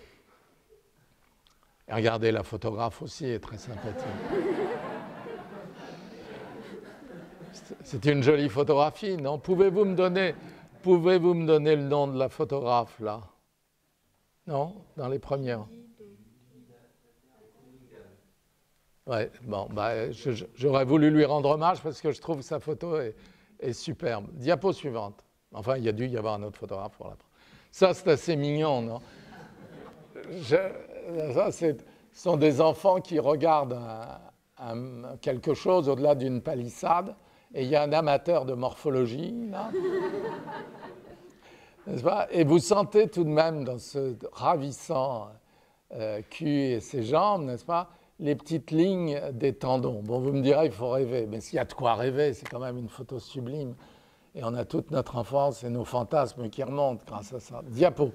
Et regardez, la photographe aussi est très sympathique. C'est une jolie photographie, non? Pouvez-vous me donner le nom de la photographe, là? Non? Dans les premières? Ouais, bon, j'aurais voulu lui rendre hommage parce que je trouve que sa photo est superbe. Diapo suivante. Enfin, il y a dû y avoir un autre photographe pour la prendre. Ça, c'est assez mignon, non? Ce sont des enfants qui regardent quelque chose au-delà d'une palissade. Et il y a un amateur de morphologie, là. N'est-ce pas? Et vous sentez tout de même dans ce ravissant cul et ses jambes, n'est-ce pas, les petites lignes des tendons. Bon, vous me direz, il faut rêver. Mais s'il y a de quoi rêver, c'est quand même une photo sublime. Et on a toute notre enfance et nos fantasmes qui remontent grâce à ça. Diapo.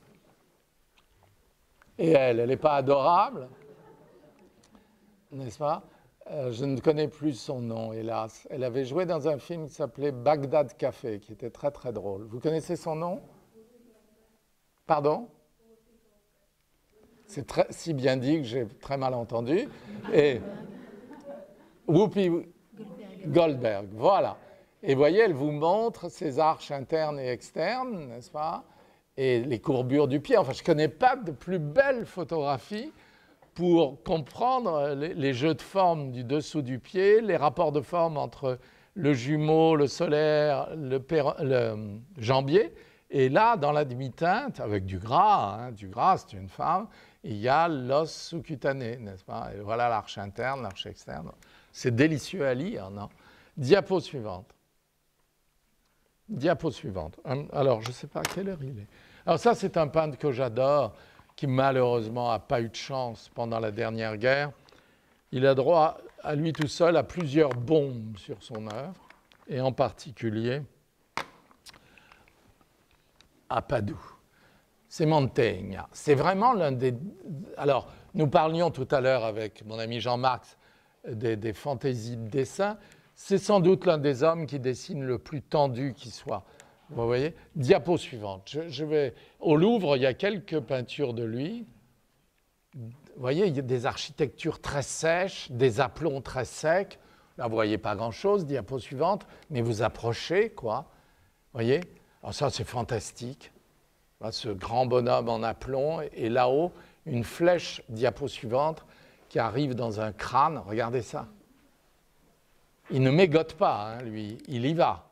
Et elle n'est pas adorable, n'est-ce pas? Je ne connais plus son nom, hélas. Elle avait joué dans un film qui s'appelait Bagdad Café, qui était très très drôle. Vous connaissez son nom? Pardon? C'est si bien dit que j'ai très mal entendu. Et Whoopi Goldberg, voilà. Et vous voyez, elle vous montre ses arches internes et externes, n'est-ce pas? Et les courbures du pied. Enfin, je ne connais pas de plus belle photographie pour comprendre les jeux de forme du dessous du pied, les rapports de forme entre le jumeau, le solaire, le jambier, Et là, dans la demi-teinte, avec du gras, c'est une femme, il y a l'os sous-cutané, n'est-ce pas? Et voilà l'arche interne, l'arche externe. C'est délicieux à lire, non? Diapo suivante. Diapo suivante. Alors, je ne sais pas à quelle heure il est. Alors ça, c'est un peintre que j'adore, qui malheureusement n'a pas eu de chance pendant la dernière guerre. Il a droit, à lui tout seul, à plusieurs bombes sur son œuvre, et en particulier à Padoue. C'est Mantegna. C'est vraiment l'un des... Alors, nous parlions tout à l'heure avec mon ami Jean-Marc des fantaisies de dessin. C'est sans doute l'un des hommes qui dessine le plus tendu qui soit. Vous voyez? Diapo suivante. Au Louvre, il y a quelques peintures de lui. Vous voyez, il y a des architectures très sèches, des aplombs très secs. Là, vous ne voyez pas grand-chose, diapo suivante, mais vous approchez, quoi. Vous voyez? Alors ça, c'est fantastique. Là, ce grand bonhomme en aplomb, et là-haut, une flèche, diapo suivante, qui arrive dans un crâne. Regardez ça. Il ne mégote pas, lui, il y va.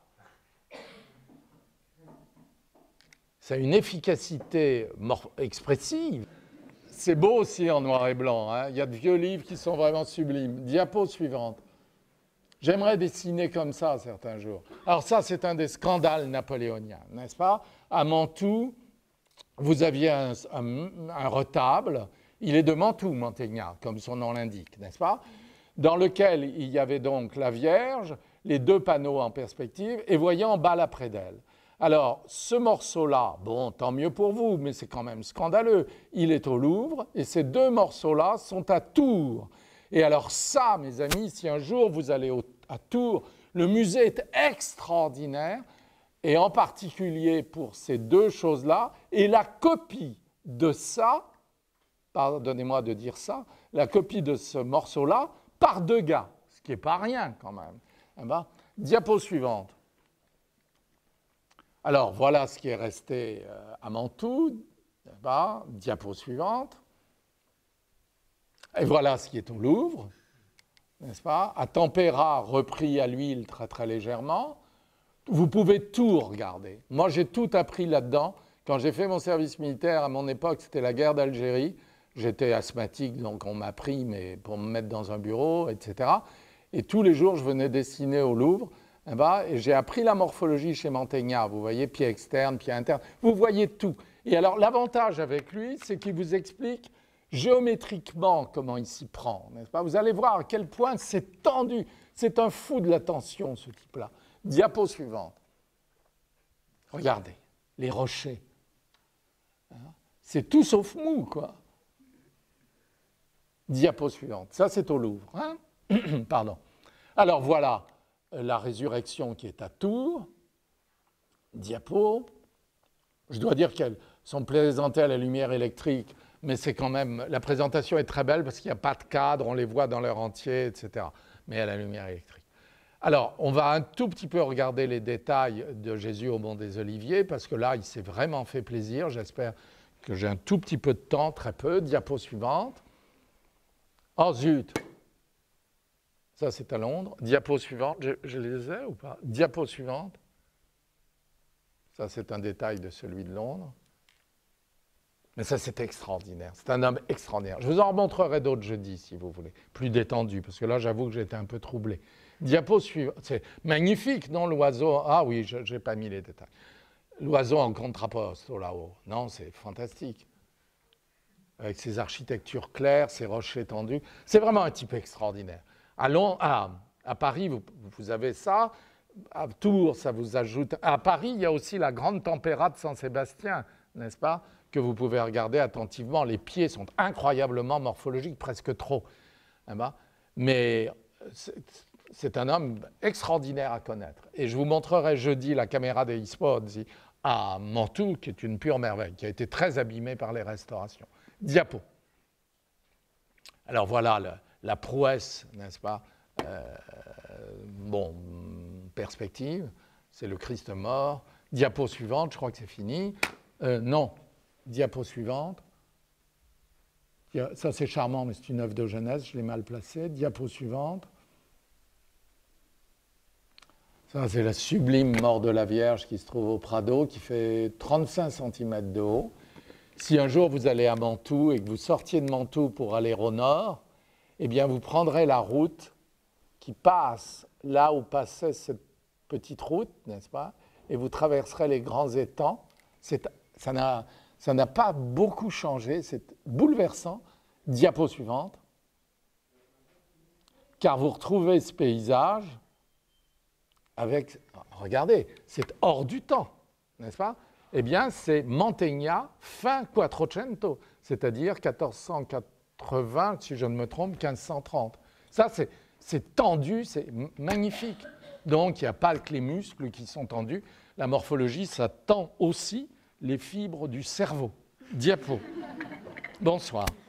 C'est une efficacité expressive. C'est beau aussi en noir et blanc. Il y a de vieux livres qui sont vraiment sublimes. Diapo suivante. J'aimerais dessiner comme ça certains jours. Alors ça, c'est un des scandales napoléoniens, n'est-ce pas? À Mantoue, vous aviez un retable. Il est de Mantoue, Mantegna, comme son nom l'indique, n'est-ce pas? Dans lequel il y avait donc la Vierge, les deux panneaux en perspective, et voyez en bas la prédelle. Alors, ce morceau-là, bon, tant mieux pour vous, mais c'est quand même scandaleux. Il est au Louvre, et ces deux morceaux-là sont à Tours. Et alors ça, mes amis, si un jour vous allez à Tours, le musée est extraordinaire, et en particulier pour ces deux choses-là, et la copie de ça, pardonnez-moi de dire ça, la copie de ce morceau-là, par Degas, ce qui n'est pas rien quand même. Eh ben, diapo suivante. Alors, voilà ce qui est resté à Mantoue. Eh ben, diapo suivante. Et voilà ce qui est au Louvre, n'est-ce pas? À tempéra, repris à l'huile très très légèrement. Vous pouvez tout regarder. Moi, j'ai tout appris là-dedans. Quand j'ai fait mon service militaire, à mon époque, c'était la guerre d'Algérie. J'étais asthmatique, donc on m'a pris pour me mettre dans un bureau, etc. Et tous les jours, je venais dessiner au Louvre. Et j'ai appris la morphologie chez Mantegna. Vous voyez, pied externe, pied interne. Vous voyez tout. Et alors, l'avantage avec lui, c'est qu'il vous explique géométriquement comment il s'y prend, n'est-ce pas? Vous allez voir à quel point c'est tendu. C'est un fou de l'attention, ce type-là. Diapo suivante. Regardez, les rochers. C'est tout sauf mou, quoi. Diapo suivante. Ça, c'est au Louvre. Pardon. Alors, voilà la résurrection qui est à Tours. Diapo. Je dois dire qu'elles sont présentées à la lumière électrique, mais c'est quand même... La présentation est très belle parce qu'il n'y a pas de cadre, on les voit dans leur entier, etc. Mais à la lumière électrique. Alors, on va un tout petit peu regarder les détails de Jésus au Mont des Oliviers, parce que là, il s'est vraiment fait plaisir. J'espère que j'ai un tout petit peu de temps, très peu. Diapo suivante. Oh zut! Ça, c'est à Londres. Diapo suivante. Je les ai ou pas? Diapo suivante. Ça, c'est un détail de celui de Londres. Mais ça, c'est extraordinaire. C'est un homme extraordinaire. Je vous en remontrerai d'autres jeudi, si vous voulez. Plus détendu, parce que là, j'avoue que j'étais un peu troublé. Diapo suivante. C'est magnifique, non, l'oiseau? Ah oui, je n'ai pas mis les détails. L'oiseau en contraposte, là-haut. Non, c'est fantastique. Avec ses architectures claires, ses rochers tendus. C'est vraiment un type extraordinaire. À Paris, vous avez ça. À Tours, ça vous ajoute... À Paris, il y a aussi la grande tempéra de Saint-Sébastien, n'est-ce pas? Que vous pouvez regarder attentivement. Les pieds sont incroyablement morphologiques, presque trop. Mais c'est un homme extraordinaire à connaître. Et je vous montrerai jeudi la caméra dei Sposi à Mantoue, qui est une pure merveille, qui a été très abîmée par les restaurations. Diapo. Alors voilà la prouesse, n'est-ce pas? Perspective, c'est le Christ mort. Diapo suivante, je crois que c'est fini. Non. Diapo suivante. Ça, c'est charmant, mais c'est une œuvre de jeunesse, je l'ai mal placée. Diapo suivante. Ça, c'est la sublime mort de la Vierge qui se trouve au Prado, qui fait 35 cm de haut. Si un jour vous allez à Mantoue et que vous sortiez de Mantoue pour aller au nord, eh bien vous prendrez la route qui passe là où passait cette petite route, n'est-ce pas? Et vous traverserez les grands étangs. Ça n'a pas beaucoup changé, c'est bouleversant. Diapo suivante. Car vous retrouvez ce paysage avec, regardez, c'est hors du temps, n'est-ce pas? Eh bien, c'est Mantegna fin Quattrocento, c'est-à-dire 1480, si je ne me trompe, 1530. Ça, c'est tendu, c'est magnifique. Donc, il n'y a pas que les muscles qui sont tendus. La morphologie, ça tend aussi les fibres du cerveau. Diapo. Bonsoir.